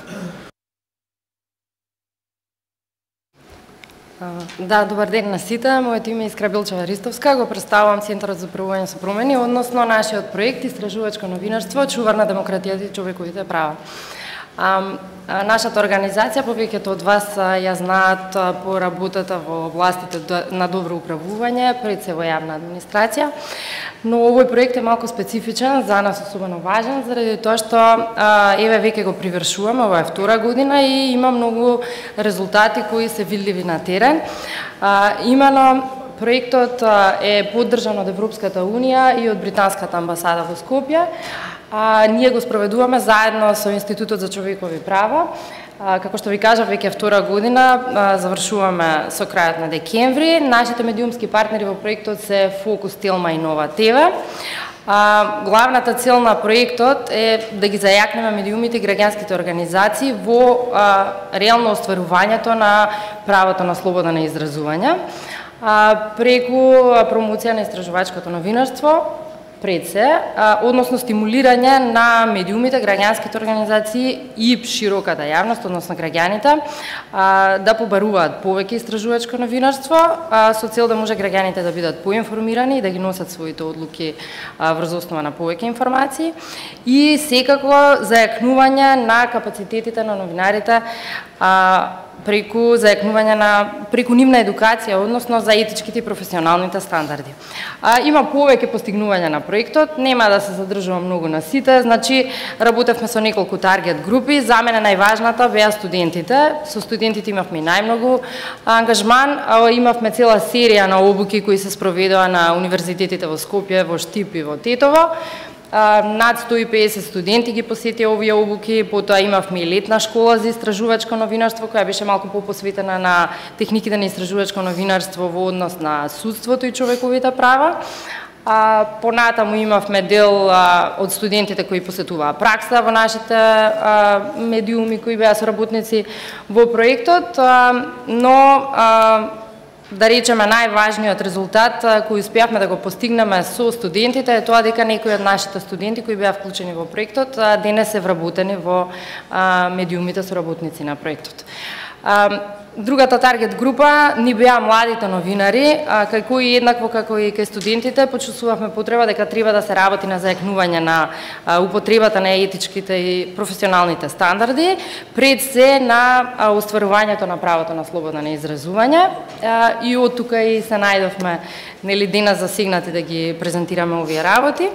Да, добар ден на сите. Моето име е Искра Белчева Ристовска, го представувам Центарот за управување со промени, односно нашиот проект Истражувачко новинарство, чувар на демократијата и човековите права. Нашата организација, повеќето од вас ја знаат по работата во областите на добро управување, пред се во јавна администрација, но овој проект е малку специфичен, за нас особено важен, заради тоа што еве веќе го привршуваме, ова е втора година и има многу резултати кои се видливи на терен. Имено проектот е поддржан од Европската Унија и од Британската амбасада во Скопје. Ние го спроведуваме заедно со Институтот за човекови права. Како што ви кажав, веќе втора година, завршуваме со крајот на декември. Нашите медиумски партнери во проектот се Фокус, Телма и Нова ТВ. Главната цел на проектот е да ги зајакнеме медиумите и граѓанските организации во реално остварувањето на правото на слобода на изразување, преку промоција на истражувачкото новинарство, пред се, односно стимулирање на медиумите, граѓанските организации и широката јавност, односно граѓаните, да побаруваат повеќе истражувачко новинарство, со цел да може граѓаните да бидат поинформирани и да ги носат своите одлуки врз основа на повеќе информации и секако зајакнување на капацитетите на новинарите преку нивна едукација, односно за етичките и професионалните стандарди. Има повеќе постигнувања на проектот, нема да се задржувам многу на сите, значи работевме со неколку таргет групи, за мене најважната беа студентите, со студентите имавме најмногу ангажман, имавме цела серија на обуки кои се спроведоа на универзитетите во Скопје, во Штип и во Тетово. Над 150 студенти ги посетија овие обуки, потоа имавме и летна школа за истражувачко новинарство, која беше малку попосветена на техниките на истражувачко новинарство во однос на судството и човековите права. Понатаму имавме дел од студентите кои посетуваа пракса во нашите медиуми кои беа соработници во проектот, но да речеме, најважниот резултат кој успеавме да го постигнеме со студентите е тоа дека некои од нашите студенти кои беа вклучени во проектот денес се вработени во медиумите со работници на проектот. Другата таргет група ни беа младите новинари, кај кои еднакво како и кај студентите почувствувавме потреба дека треба да се работи на зајакнување на употребата на етичките и професионалните стандарди, пред се на остварувањето на правото на слобода на изразување, и од тука и се најдовме денес засегнати да ги презентираме овие работи.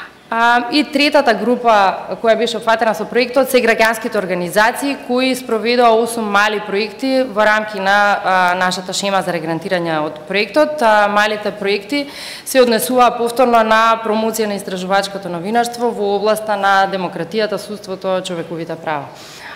И третата група која беше опфатена со проектот се граѓанските организации кои спроведоа 8 мали проекти во рамки на нашата шема за регрантирање од проектот. Малите проекти се однесуваа повторно на промоција на истражувачкото новинарство во областа на демократијата, судството, човековите права.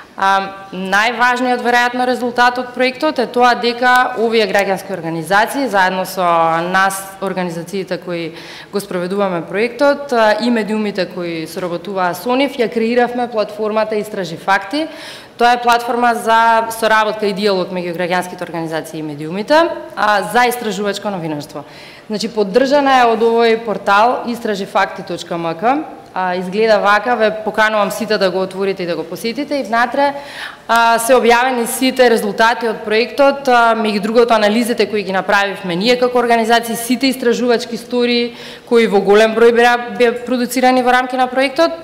Најважниот веројатно резултат од проектот е тоа дека овие граѓански организации, заедно со нас, организациите кои го спроведуваме проектот и медиумите кои соработуваа со нив, ја креиравме платформата Истражи факти. Тоа е платформа за соработка и диалог меѓу граѓанските организации и медиумите за истражувачко новинарство. Значи, поддржана е од овој портал istražifakti.mk. Изгледа вака, ве поканувам сите да го отворите и да го посетите, и внатре се објавени сите резултати од проектот, меѓу другото анализите кои ги направивме ние како организации, сите истражувачки истории кои во голем број беа продуцирани во рамки на проектот,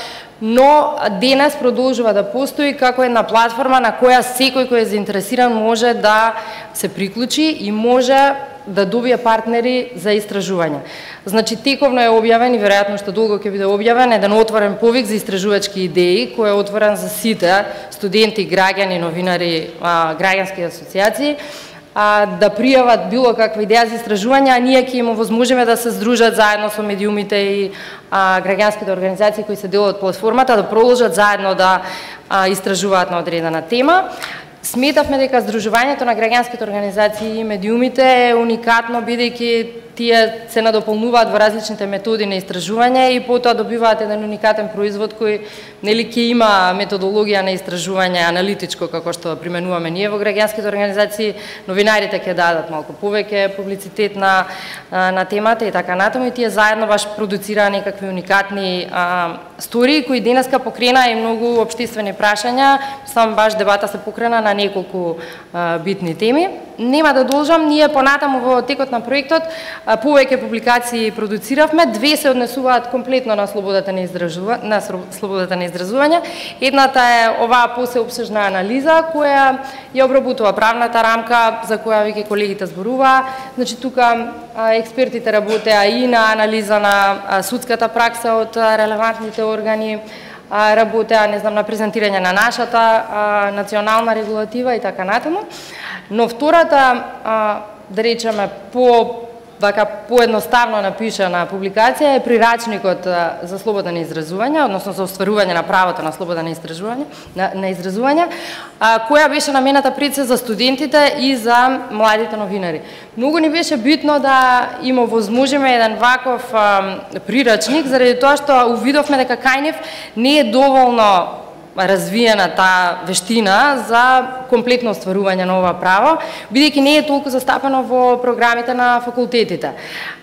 но денес продолжува да постои како една платформа на која секој кој е заинтересиран може да се приклучи и може да добие партнери за истражување. Значи, тековно е објавен и веројатно што долго ќе биде објавен еден отворен повик за истражувачки идеи, кој е отворен за сите студенти, граѓани, новинари, граѓански асоциации, да пријават било каква идеја за истражување, а ние ќе им овозможиме да се здружат заедно со медиумите и граѓанските организации кои се дел од платформата, да продолжат заедно да истражуваат на одредена тема. Сметавме дека здружувањето на граѓанските организации и медиумите е уникатно, бидејќи тие се надополнуваат во различните методи на истражување и потоа добиваат еден уникатен производ кој ќе има методологија на истражување аналитичко, како што применуваме ние во граѓанските организации. Новинарите ќе дадат малку повеќе публицитет на темата и така натаму, и тие заедно баш продуцираа некакви уникатни стории кои денеска покрена и многу општествени прашања. Само баш дебата се покрена на неколку битни теми. Нема да должам, ние понатаму во текот на проектот повеќе публикации продуциравме, две се однесуваат комплетно на слободата на изразување. Едната е оваа посеопсежна анализа која ја обработува правната рамка за која веќе колегите зборуваа. Значи, тука експертите работеа и на анализа на судската пракса од релевантните органи, работеа, на презентирање на нашата национална регулатива и така натаму. Но втората, да речеме, поедноставно напишана публикација е прирачникот за слобода на изразување, односно за остварување на правото на слобода на изразување, која беше намената пред се за студентите и за младите новинари. Многу ни беше битно да им овозможиме еден ваков прирачник, заради тоа што увидовме дека кај нив не е доволно развиена таа вештина за комплетно остварување на ова право, бидејќи не е толку застапено во програмите на факултетите.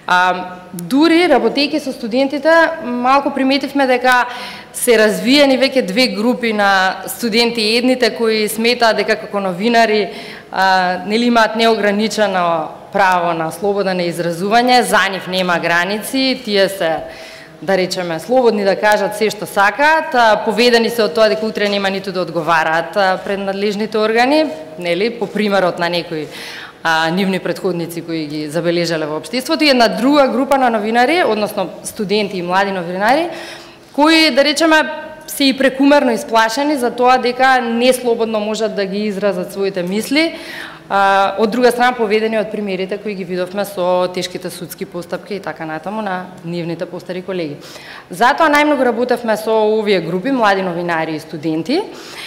Дури работејќи со студентите, малку приметивме дека се развиени веќе две групи на студенти, едните кои сметаат дека како новинари имаат неограничено право на слобода на изразување, за нив нема граници, тие се, да речеме, слободни да кажат се што сакаат, поведени се од тоа дека утре нема ниту да одговараат пред надлежните органи, по примерот на некои нивни претходници кои ги забележале во општеството, и една друга група на новинари, односно студенти и млади новинари, кои, да речеме, се и прекумерно исплашени за тоа дека не слободно можат да ги изразат своите мисли, од друга страна поведени од примерите кои ги видовме со тешките судски постапки и така натаму на нивните постари колеги. Затоа најмногу работевме со овие групи, млади новинари и студенти,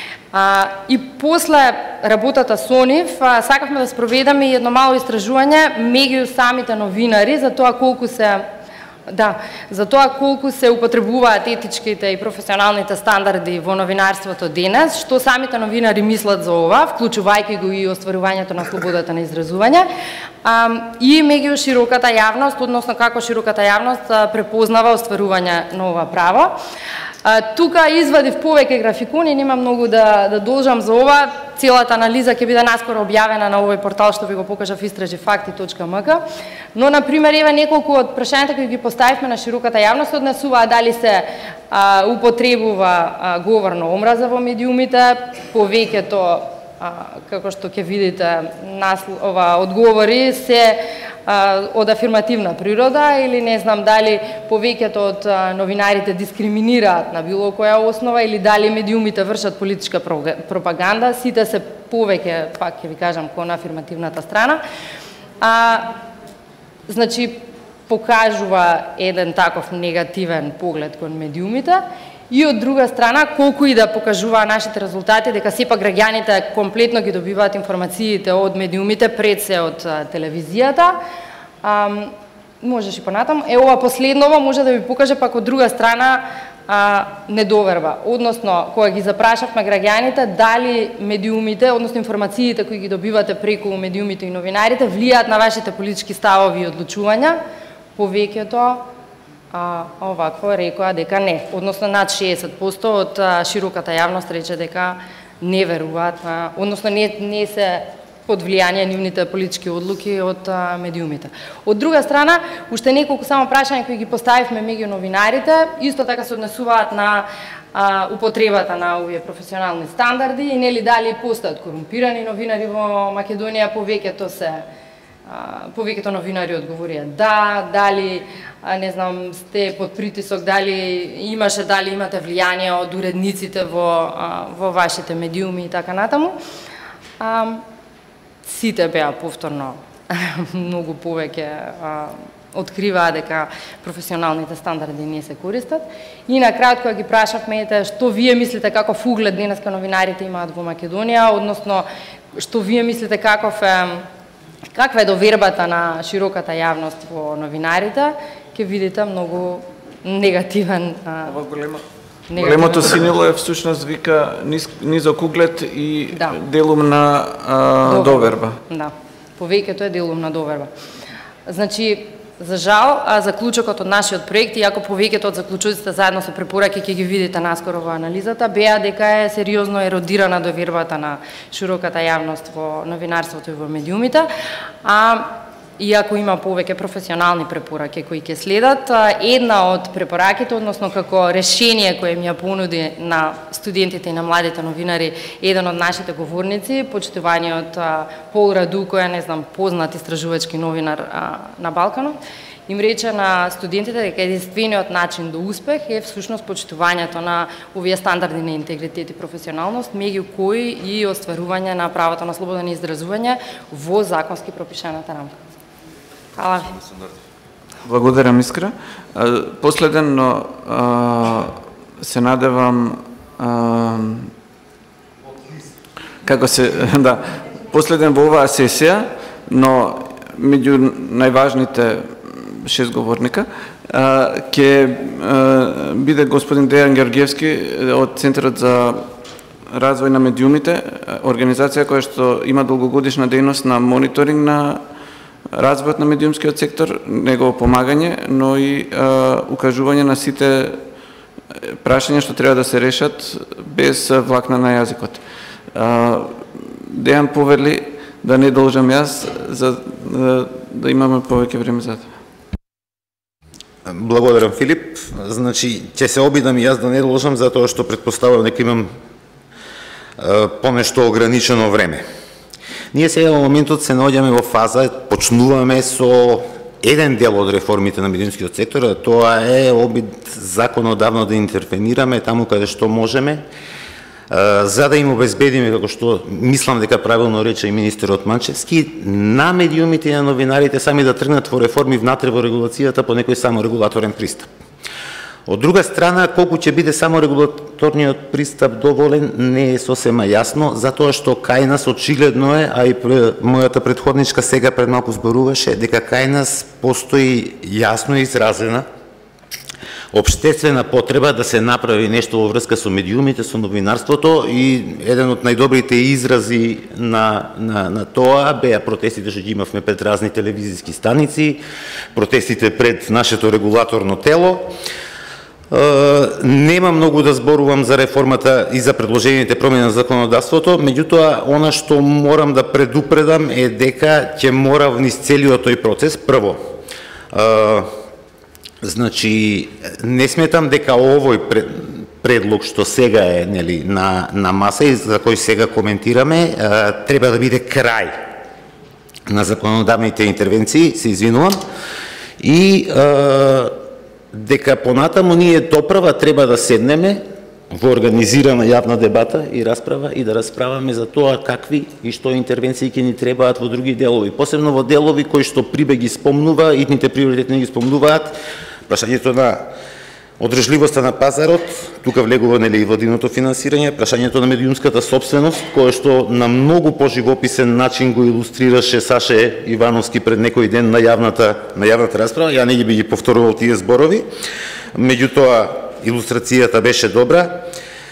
и после работата со нив сакавме да спроведеме едно мало истражување меѓу самите новинари за тоа колку се Да, за тоа колку се употребуваат етичките и професионалните стандарди во новинарството денес, што самите новинари мислат за ова, вклучувајќи го и остварувањето на слободата на изразување, и меѓу широката јавност, односно како широката јавност препознава остварување на ова право. Тука извадив повеќе графикони, нема многу да должам за ова. Целата анализа ќе биде наскоро објавена на овој портал што ви го покажав истражифакти.mk. Но, например, еве неколку од прашањата кои ги поставивме на широката јавност однесуваат дали се употребува говорна омраза во медиумите, повеќето како што ќе видите одговори се од афирмативна природа или не знам дали повеќето од новинарите дискриминираат на било која основа или дали медиумите вршат политичка пропаганда, сите се повеќе, пак ќе ви кажам, кон афирмативната страна. Значи, покажува еден таков негативен поглед кон медиумите. И од друга страна, колку и да покажуваа нашите резултати, дека сепак граѓаните комплетно ги добиваат информациите од медиумите пред се од телевизијата, можеш и понатаму. Ова последново може да ви покаже пак од друга страна недоверба. Односно, кога ги запрашавме граѓаните дали медиумите, односно информациите кои ги добивате преку медиумите и новинарите влијаат на вашите политички ставови и одлучувања, повеќето овакво рекоа дека не. Односно, над 60% од широката јавност рече дека не веруваат, односно не се под влијание нивните политички одлуки од медиумите. Од друга страна, уште неколку само прашања кои ги поставивме меѓу новинарите, исто така се однесуваат на употребата на овие професионални стандарди и нели дали постојат корумпирани новинари во Македонија, повеќето новинари одговорија да, дали не знам сте под притисок, дали имате влијание од уредниците во вашите медиуми и така натаму. Сите беа повторно многу повеќе откриваа дека професионалните стандарди не се користат. И на крај кога ги прашавме што вие мислите каков углед денеска новинарите имаат во Македонија, односно што вие мислите каква е довербата на широката јавност во новинарите, ќе видите многу негативен. Големото синило е всушност вика низок углед и делумна доверба. Да, повеќето е делумна доверба. Значи, за жал, заклучокот од нашиот проект, иако повеќето од заклучоците заедно со препораки ќе ги видите наскоро во анализата, беа дека е сериозно еродирана довербата на широката јавност во новинарството и во медиумите, иако има повеќе професионални препораки кои ќе следат. Една од препораките, односно како решение кое ми ја понуди на студентите и на младите новинари еден од нашите говорници, почитуваниот Пол Раду, кој е, не знам, познат истражувачки новинар на Балканот, им рече на студентите дека единствениот начин до успех е всушност почитувањето на овие стандарди на интегритет и професионалност, меѓу кои и остварување на правото на слободно изразување во законски пропишаната рамка. Хвала. Благодарам, Искра. Последен, но се надевам последен во оваа сесија, но меѓу најважните 6 говорника ќе биде господин Дејан Георгиевски од Центарот за развој на медиумите, организација која што има долгогодишна дејност на мониторинг на развојот на медиумскиот сектор, негово помагање, но и укажување на сите прашања што треба да се решат без влакна на јазикот. Дејан повели да не должам јас, за да имаме повеќе време за тоа. Благодарам, Филип. Значи, ќе се обидам и јас да не должам, затоа што претпоставувам дека имам понешто ограничено време. Ние сега во моментот се наоѓаме во фаза, почнуваме со еден дел од реформите на медиумскиот сектор, а тоа е обид законодавно да интервенираме таму каде што можеме, за да им обезбедиме, како што мислам дека правилно рече и министерот Манчевски, на медиумите и на новинарите сами да тргнат во реформи внатре во регулацијата по некој саморегулаторен пристап. Од друга страна, колку ќе биде саморегулаторен контрадикторниот пристап доволен не е сосема јасно, затоа што кај нас очигледно е, а и мојата предходничка сега пред малку зборуваше, дека кај нас постои јасно изразена општествена потреба да се направи нешто во врска со медиумите, со новинарството, и еден од најдобрите изрази на тоа беа протестите што ги имавме пред разни телевизиски станици, протестите пред нашето регулаторно тело. Нема многу да зборувам за реформата и за предложените промени на законодавството, меѓутоа, она што морам да предупредам е дека ќе мора низ целиот тој процес, прво, значи, не сметам дека овој предлог што сега е, нели, на маса и за кој сега коментираме, треба да биде крај на законодавните интервенции, се извинувам, и дека понатаму ние доправа треба да седнеме во организирана јавна дебата и расправа и да расправаме за тоа какви и што интервенции ќе ни требаат во други делови, посебно во делови кои што Прибе ги спомнува, итните приоритети не ги спомнуваат, прашањето на одржливоста на пазарот, тука влегува, нели, и владиното финансирање, прашањето на медиумската собственост, кое што на многу поживописен начин го илустрираше Саше Ивановски пред некој ден на јавната расправа. Ја не ги би ги повторувал тие зборови, меѓутоа илустрацијата беше добра,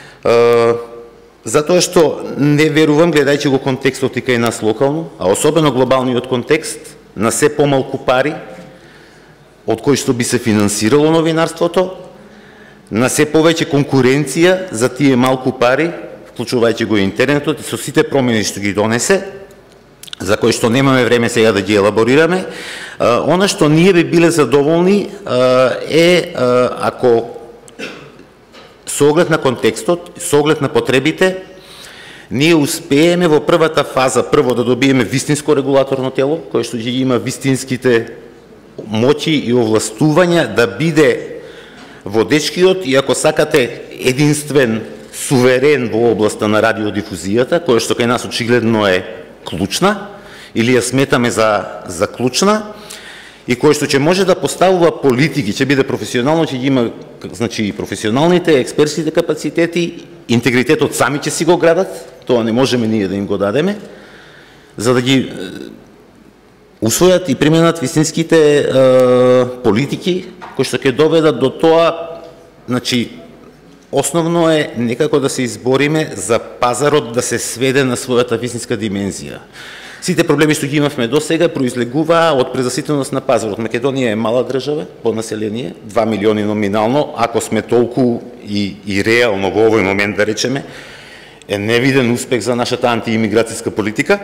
затоа што не верувам, гледајќи го контекстот и кај нас локално, а особено глобалниот контекст на се помалку пари од кои што би се финансирало новинарството, на се повеќе конкуренција за тие малку пари, вклучувајќи го интернетот и со сите промени што ги донесе, за кои што немаме време сега да ги елаборираме. Она што ние би биле задоволни е ако со оглед на контекстот, со оглед на потребите, ние успееме во првата фаза прво да добиеме вистинско регулаторно тело, кое што ќе има вистинските моќи и овластувања да биде водечкиот и, ако сакате, единствен суверен во областа на радиодифузијата, која што кај нас очигледно е клучна, или ја сметаме за клучна, и кој што ќе може да поставува политики, ќе биде професионално, ќе ги има, значи, и професионалните, експертските капацитети, интегритетот сами ќе си го градат, тоа не можеме ние да им го дадеме, за да ги усвојат и применат вистинските политики кои што ќе доведат до тоа, значи, основно е некако да се избориме за пазарот да се сведе на својата вистинска димензија. Сите проблеми што ги имавме до сега произлегуваа од презаситеност на пазарот. Македонија е мала држава по население, 2 милиони номинално, ако сме толку и реално во овој момент, да речеме, е невиден успех за нашата антиимиграцијска политика.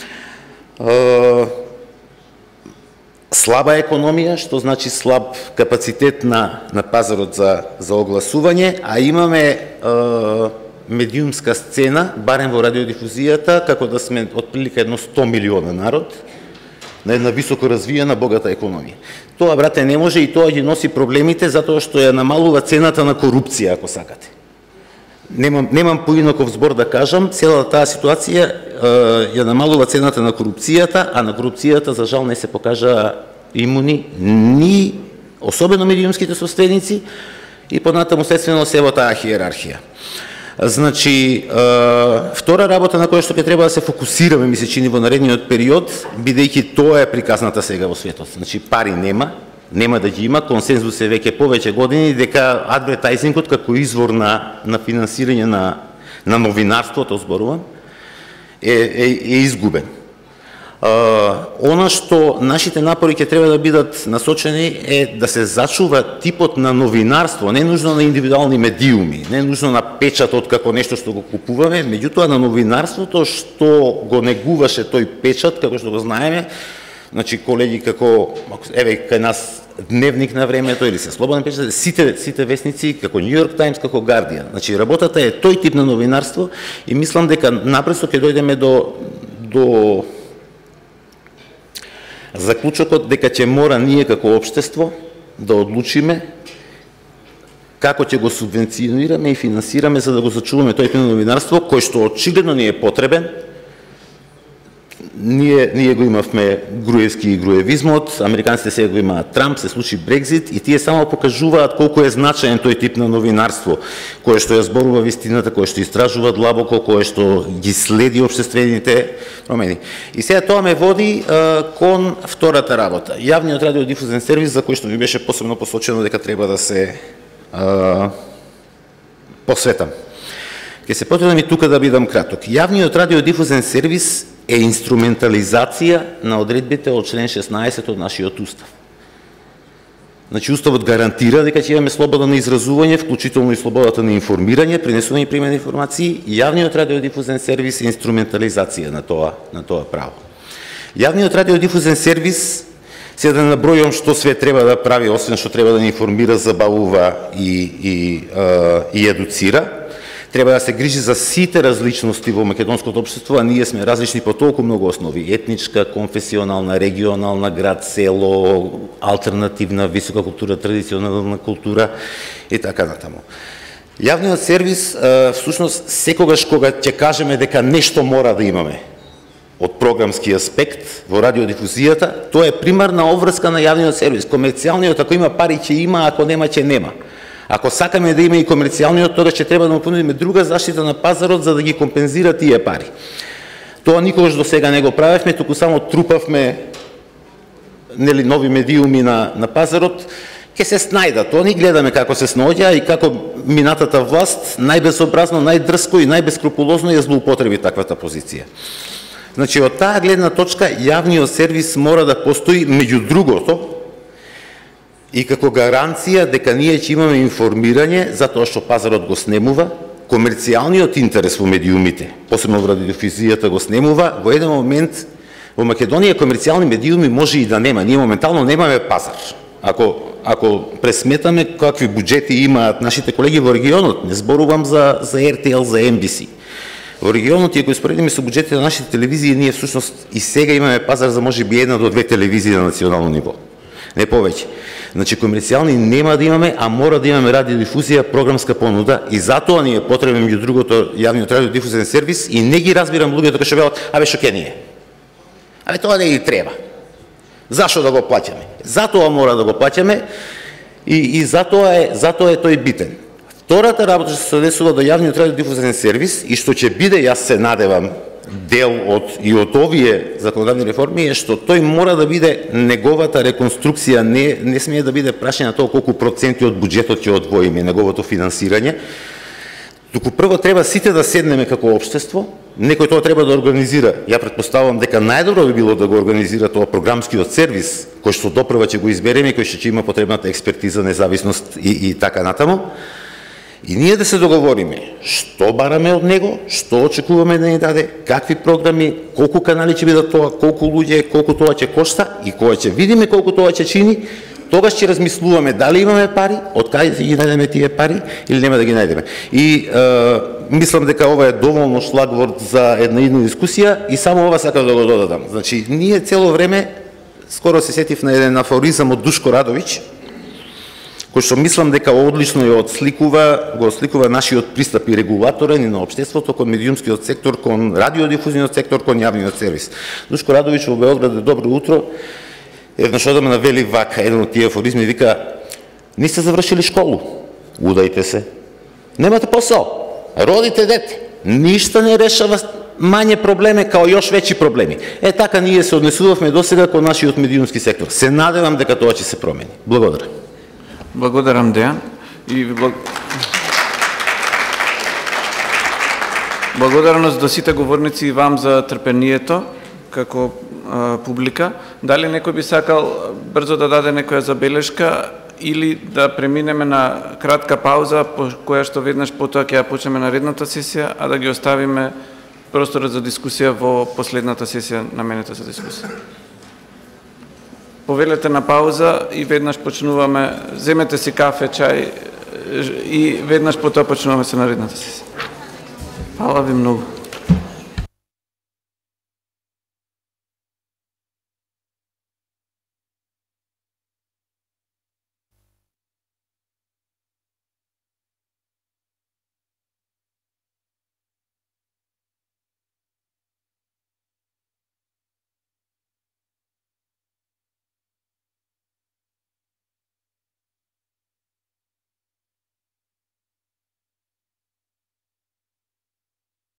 Слаба економија, што значи слаб капацитет на пазарот за огласување, а имаме медиумска сцена, барем во радиодифузијата, како да сме отприлика едно 100 милиона народ, на една високо развиена, богата економија. Тоа, брате, не може, и тоа ги носи проблемите, затоа што ја намалува цената на корупција, ако сакате. Немам поинаков збор да кажам, целата таа ситуација ја намалува цената на корупцијата, а на корупцијата, за жал, не се покажа имуни ни особено медиумските собственици и понатаму следствено се во таа хиерархија. Значи, втора работа на која што ќе треба да се фокусираме, ми се чини, во наредниот период, бидејќи тоа е приказната сега во светот. Значи, пари нема да ги има, консензус е веќе повеќе години дека адвертајзингот како извор на финансирање на новинарството, зборувам, е изгубен. Она што нашите напори ќе треба да бидат насочени е да се зачува типот на новинарство, не нужно на индивидуални медиуми, не нужно на печатот како нешто што го купуваме, меѓутоа на новинарството што го негуваше тој печат, како што го знаеме. Значи, колеги како, еве, кај нас Дневник на времето или се Слободен печат, сите весници како Нью Йорк Таймс, како Гардијан. Значи, работата е тој тип на новинарство и мислам дека напресо ќе дојдеме до заклучокот дека ќе мора ние како општество да одлучиме како ќе го субвенционираме и финансираме за да го зачуваме тој тип на новинарство, кој што очигледно ни е потребен. ние го имавме Груевски и Груевизмот, американците сега го имаат Трамп, се случи Брекзит и тие само покажуваат колку е значаен тој тип на новинарство, кое што ја зборува вистината, кое што истражува длабоко, кое што ги следи општествените промени. И сега тоа ме води кон втората работа. Јавниот радиодифузен сервис, за кој што ми беше посебно посочено дека треба да се посветам. Ке се потрудам и тука да бидам краток. Јавниот радиодифузен сервис е инструментализација на одредбите од член 16 од нашиот устав. Значи, уставот гарантира дека ќе имаме слобода на изразување, вклучително и слободата на информирање, пренесување и примање информации. Јавниот радиодифузен сервис е инструментализација на тоа право. Јавниот радиодифузен сервис, сега да набројам што све треба да прави, освен што треба да ни информира, забавува и едуцира. Треба да се грижи за сите различности во македонското општество, а ние сме различни по толку многу основи: етничка, конфесионална, регионална, град, село, алтернативна, висока култура, традиционална култура и така натаму. Јавниот сервис, всушност, секогаш кога ќе кажеме дека нешто мора да имаме од програмски аспект во радиодифузијата, тоа е примарна обврска на јавниот сервис. Комерцијалниот, ако има пари, ќе има, ако нема, ќе нема. Ако сакаме да има и комерцијалниот, тогаш ќе треба да му понудиме друга заштита на пазарот за да ги компензира тие пари. Тоа никогаш до сега не го правевме, туку само трупавме нови медиуми на пазарот. Ке се снајда, тоа ни гледаме како се снаоѓа и како минатата власт најбезобразно, најдрско и најбескрупулозно ја злоупотреби таквата позиција. Значи, од таа гледна точка, јавниот сервис мора да постои, меѓу другото, и како гаранција дека ние ќе имаме информирање, затоа што пазарот го снемува, комерцијалниот интерес во медиумите, посебно во радиодифузијата, го снемува. Во еден момент во Македонија комерцијални медиуми може и да нема. Ние моментално немаме пазар. Ако пресметаме какви буџети имаат нашите колеги во регионот, не зборувам за RTL, за NBC. Во регионот, ако испоредиме со буџетите на нашите телевизии, ние всушност и сега имаме пазар за можеби 1 до 2 телевизии на национално ниво. Не повеќе. Значи, комерцијални нема да имаме, а мора да имаме радиодифузија, програмска понуда, и затоа ни е потребен, меѓу другото, јавниот радиодифузен сервис, и не ги разбирам луѓето кои што велат: абе, што ке ние? Абе, тоа не ги треба. Зашо да го плаќаме? Затоа мора да го плаќаме и затоа е тој битен. Втората работа што се однесува до јавниот радиодифузен сервис и што ќе биде, јас се надевам, дел од овие законодавни реформи, е што тој мора да биде, неговата реконструкција не смее да биде прашање на тоа колку проценти од буџетот ќе одвоиме, неговото финансирање, туку прво треба сите да седнеме како општество, некој тоа треба да организира. Ја претпоставувам дека најдобро би било да го организира тоа програмскиот сервис, кој што допрва ќе го избереме, кој што ќе има потребната експертиза, независност и така натаму. И ние да се договориме што бараме од него, што очекуваме да ни даде, какви програми, колку канали ќе бидат тоа, колку луѓе, колку тоа ќе кошта, и кога ќе видиме колку тоа ќе чини, тогаш ќе размислуваме дали имаме пари, од каде ќе ги најдеме тие пари или нема да ги најдеме. И мислам дека ова е доволно шлагворд за една идна дискусија и само ова сакам да го додадам. Значи, ние цело време, скоро се сетив на еден афоризам од Душко Радовиќ, кој што мислам дека одлично го отсликува нашиот пристап и регулаторен и на општеството кон медиумскиот сектор, кон радиодифузниот сектор, кон јавниот сервис. Душко Радовиќ во Београд, добро утро, еднаш одаме на вели вака, еден од тие афоризми, вика: не сте завршили школу, удајте се, немате посал, родите дете, ништа не решава мање проблеми, као још веќи проблеми. Е, така ние се однесувавме досега кон нашиот медиумски сектор. Се надевам дека тоа ќе се промени. Благодарам. Благодарам, Дејан. И благодарност до сите говорници и вам за трпението како публика. Дали некој би сакал брзо да даде некоја забелешка или да преминеме на кратка пауза, по која што веднаш потоа ќе ја почнеме наредната сесија, а да ги оставиме просторот за дискусија во последната сесија наменета за дискусија. Повелете на пауза и веднаш почнуваме, земете си кафе, чај и веднаш потоа почнуваме со наредната сесија. Фала ви многу.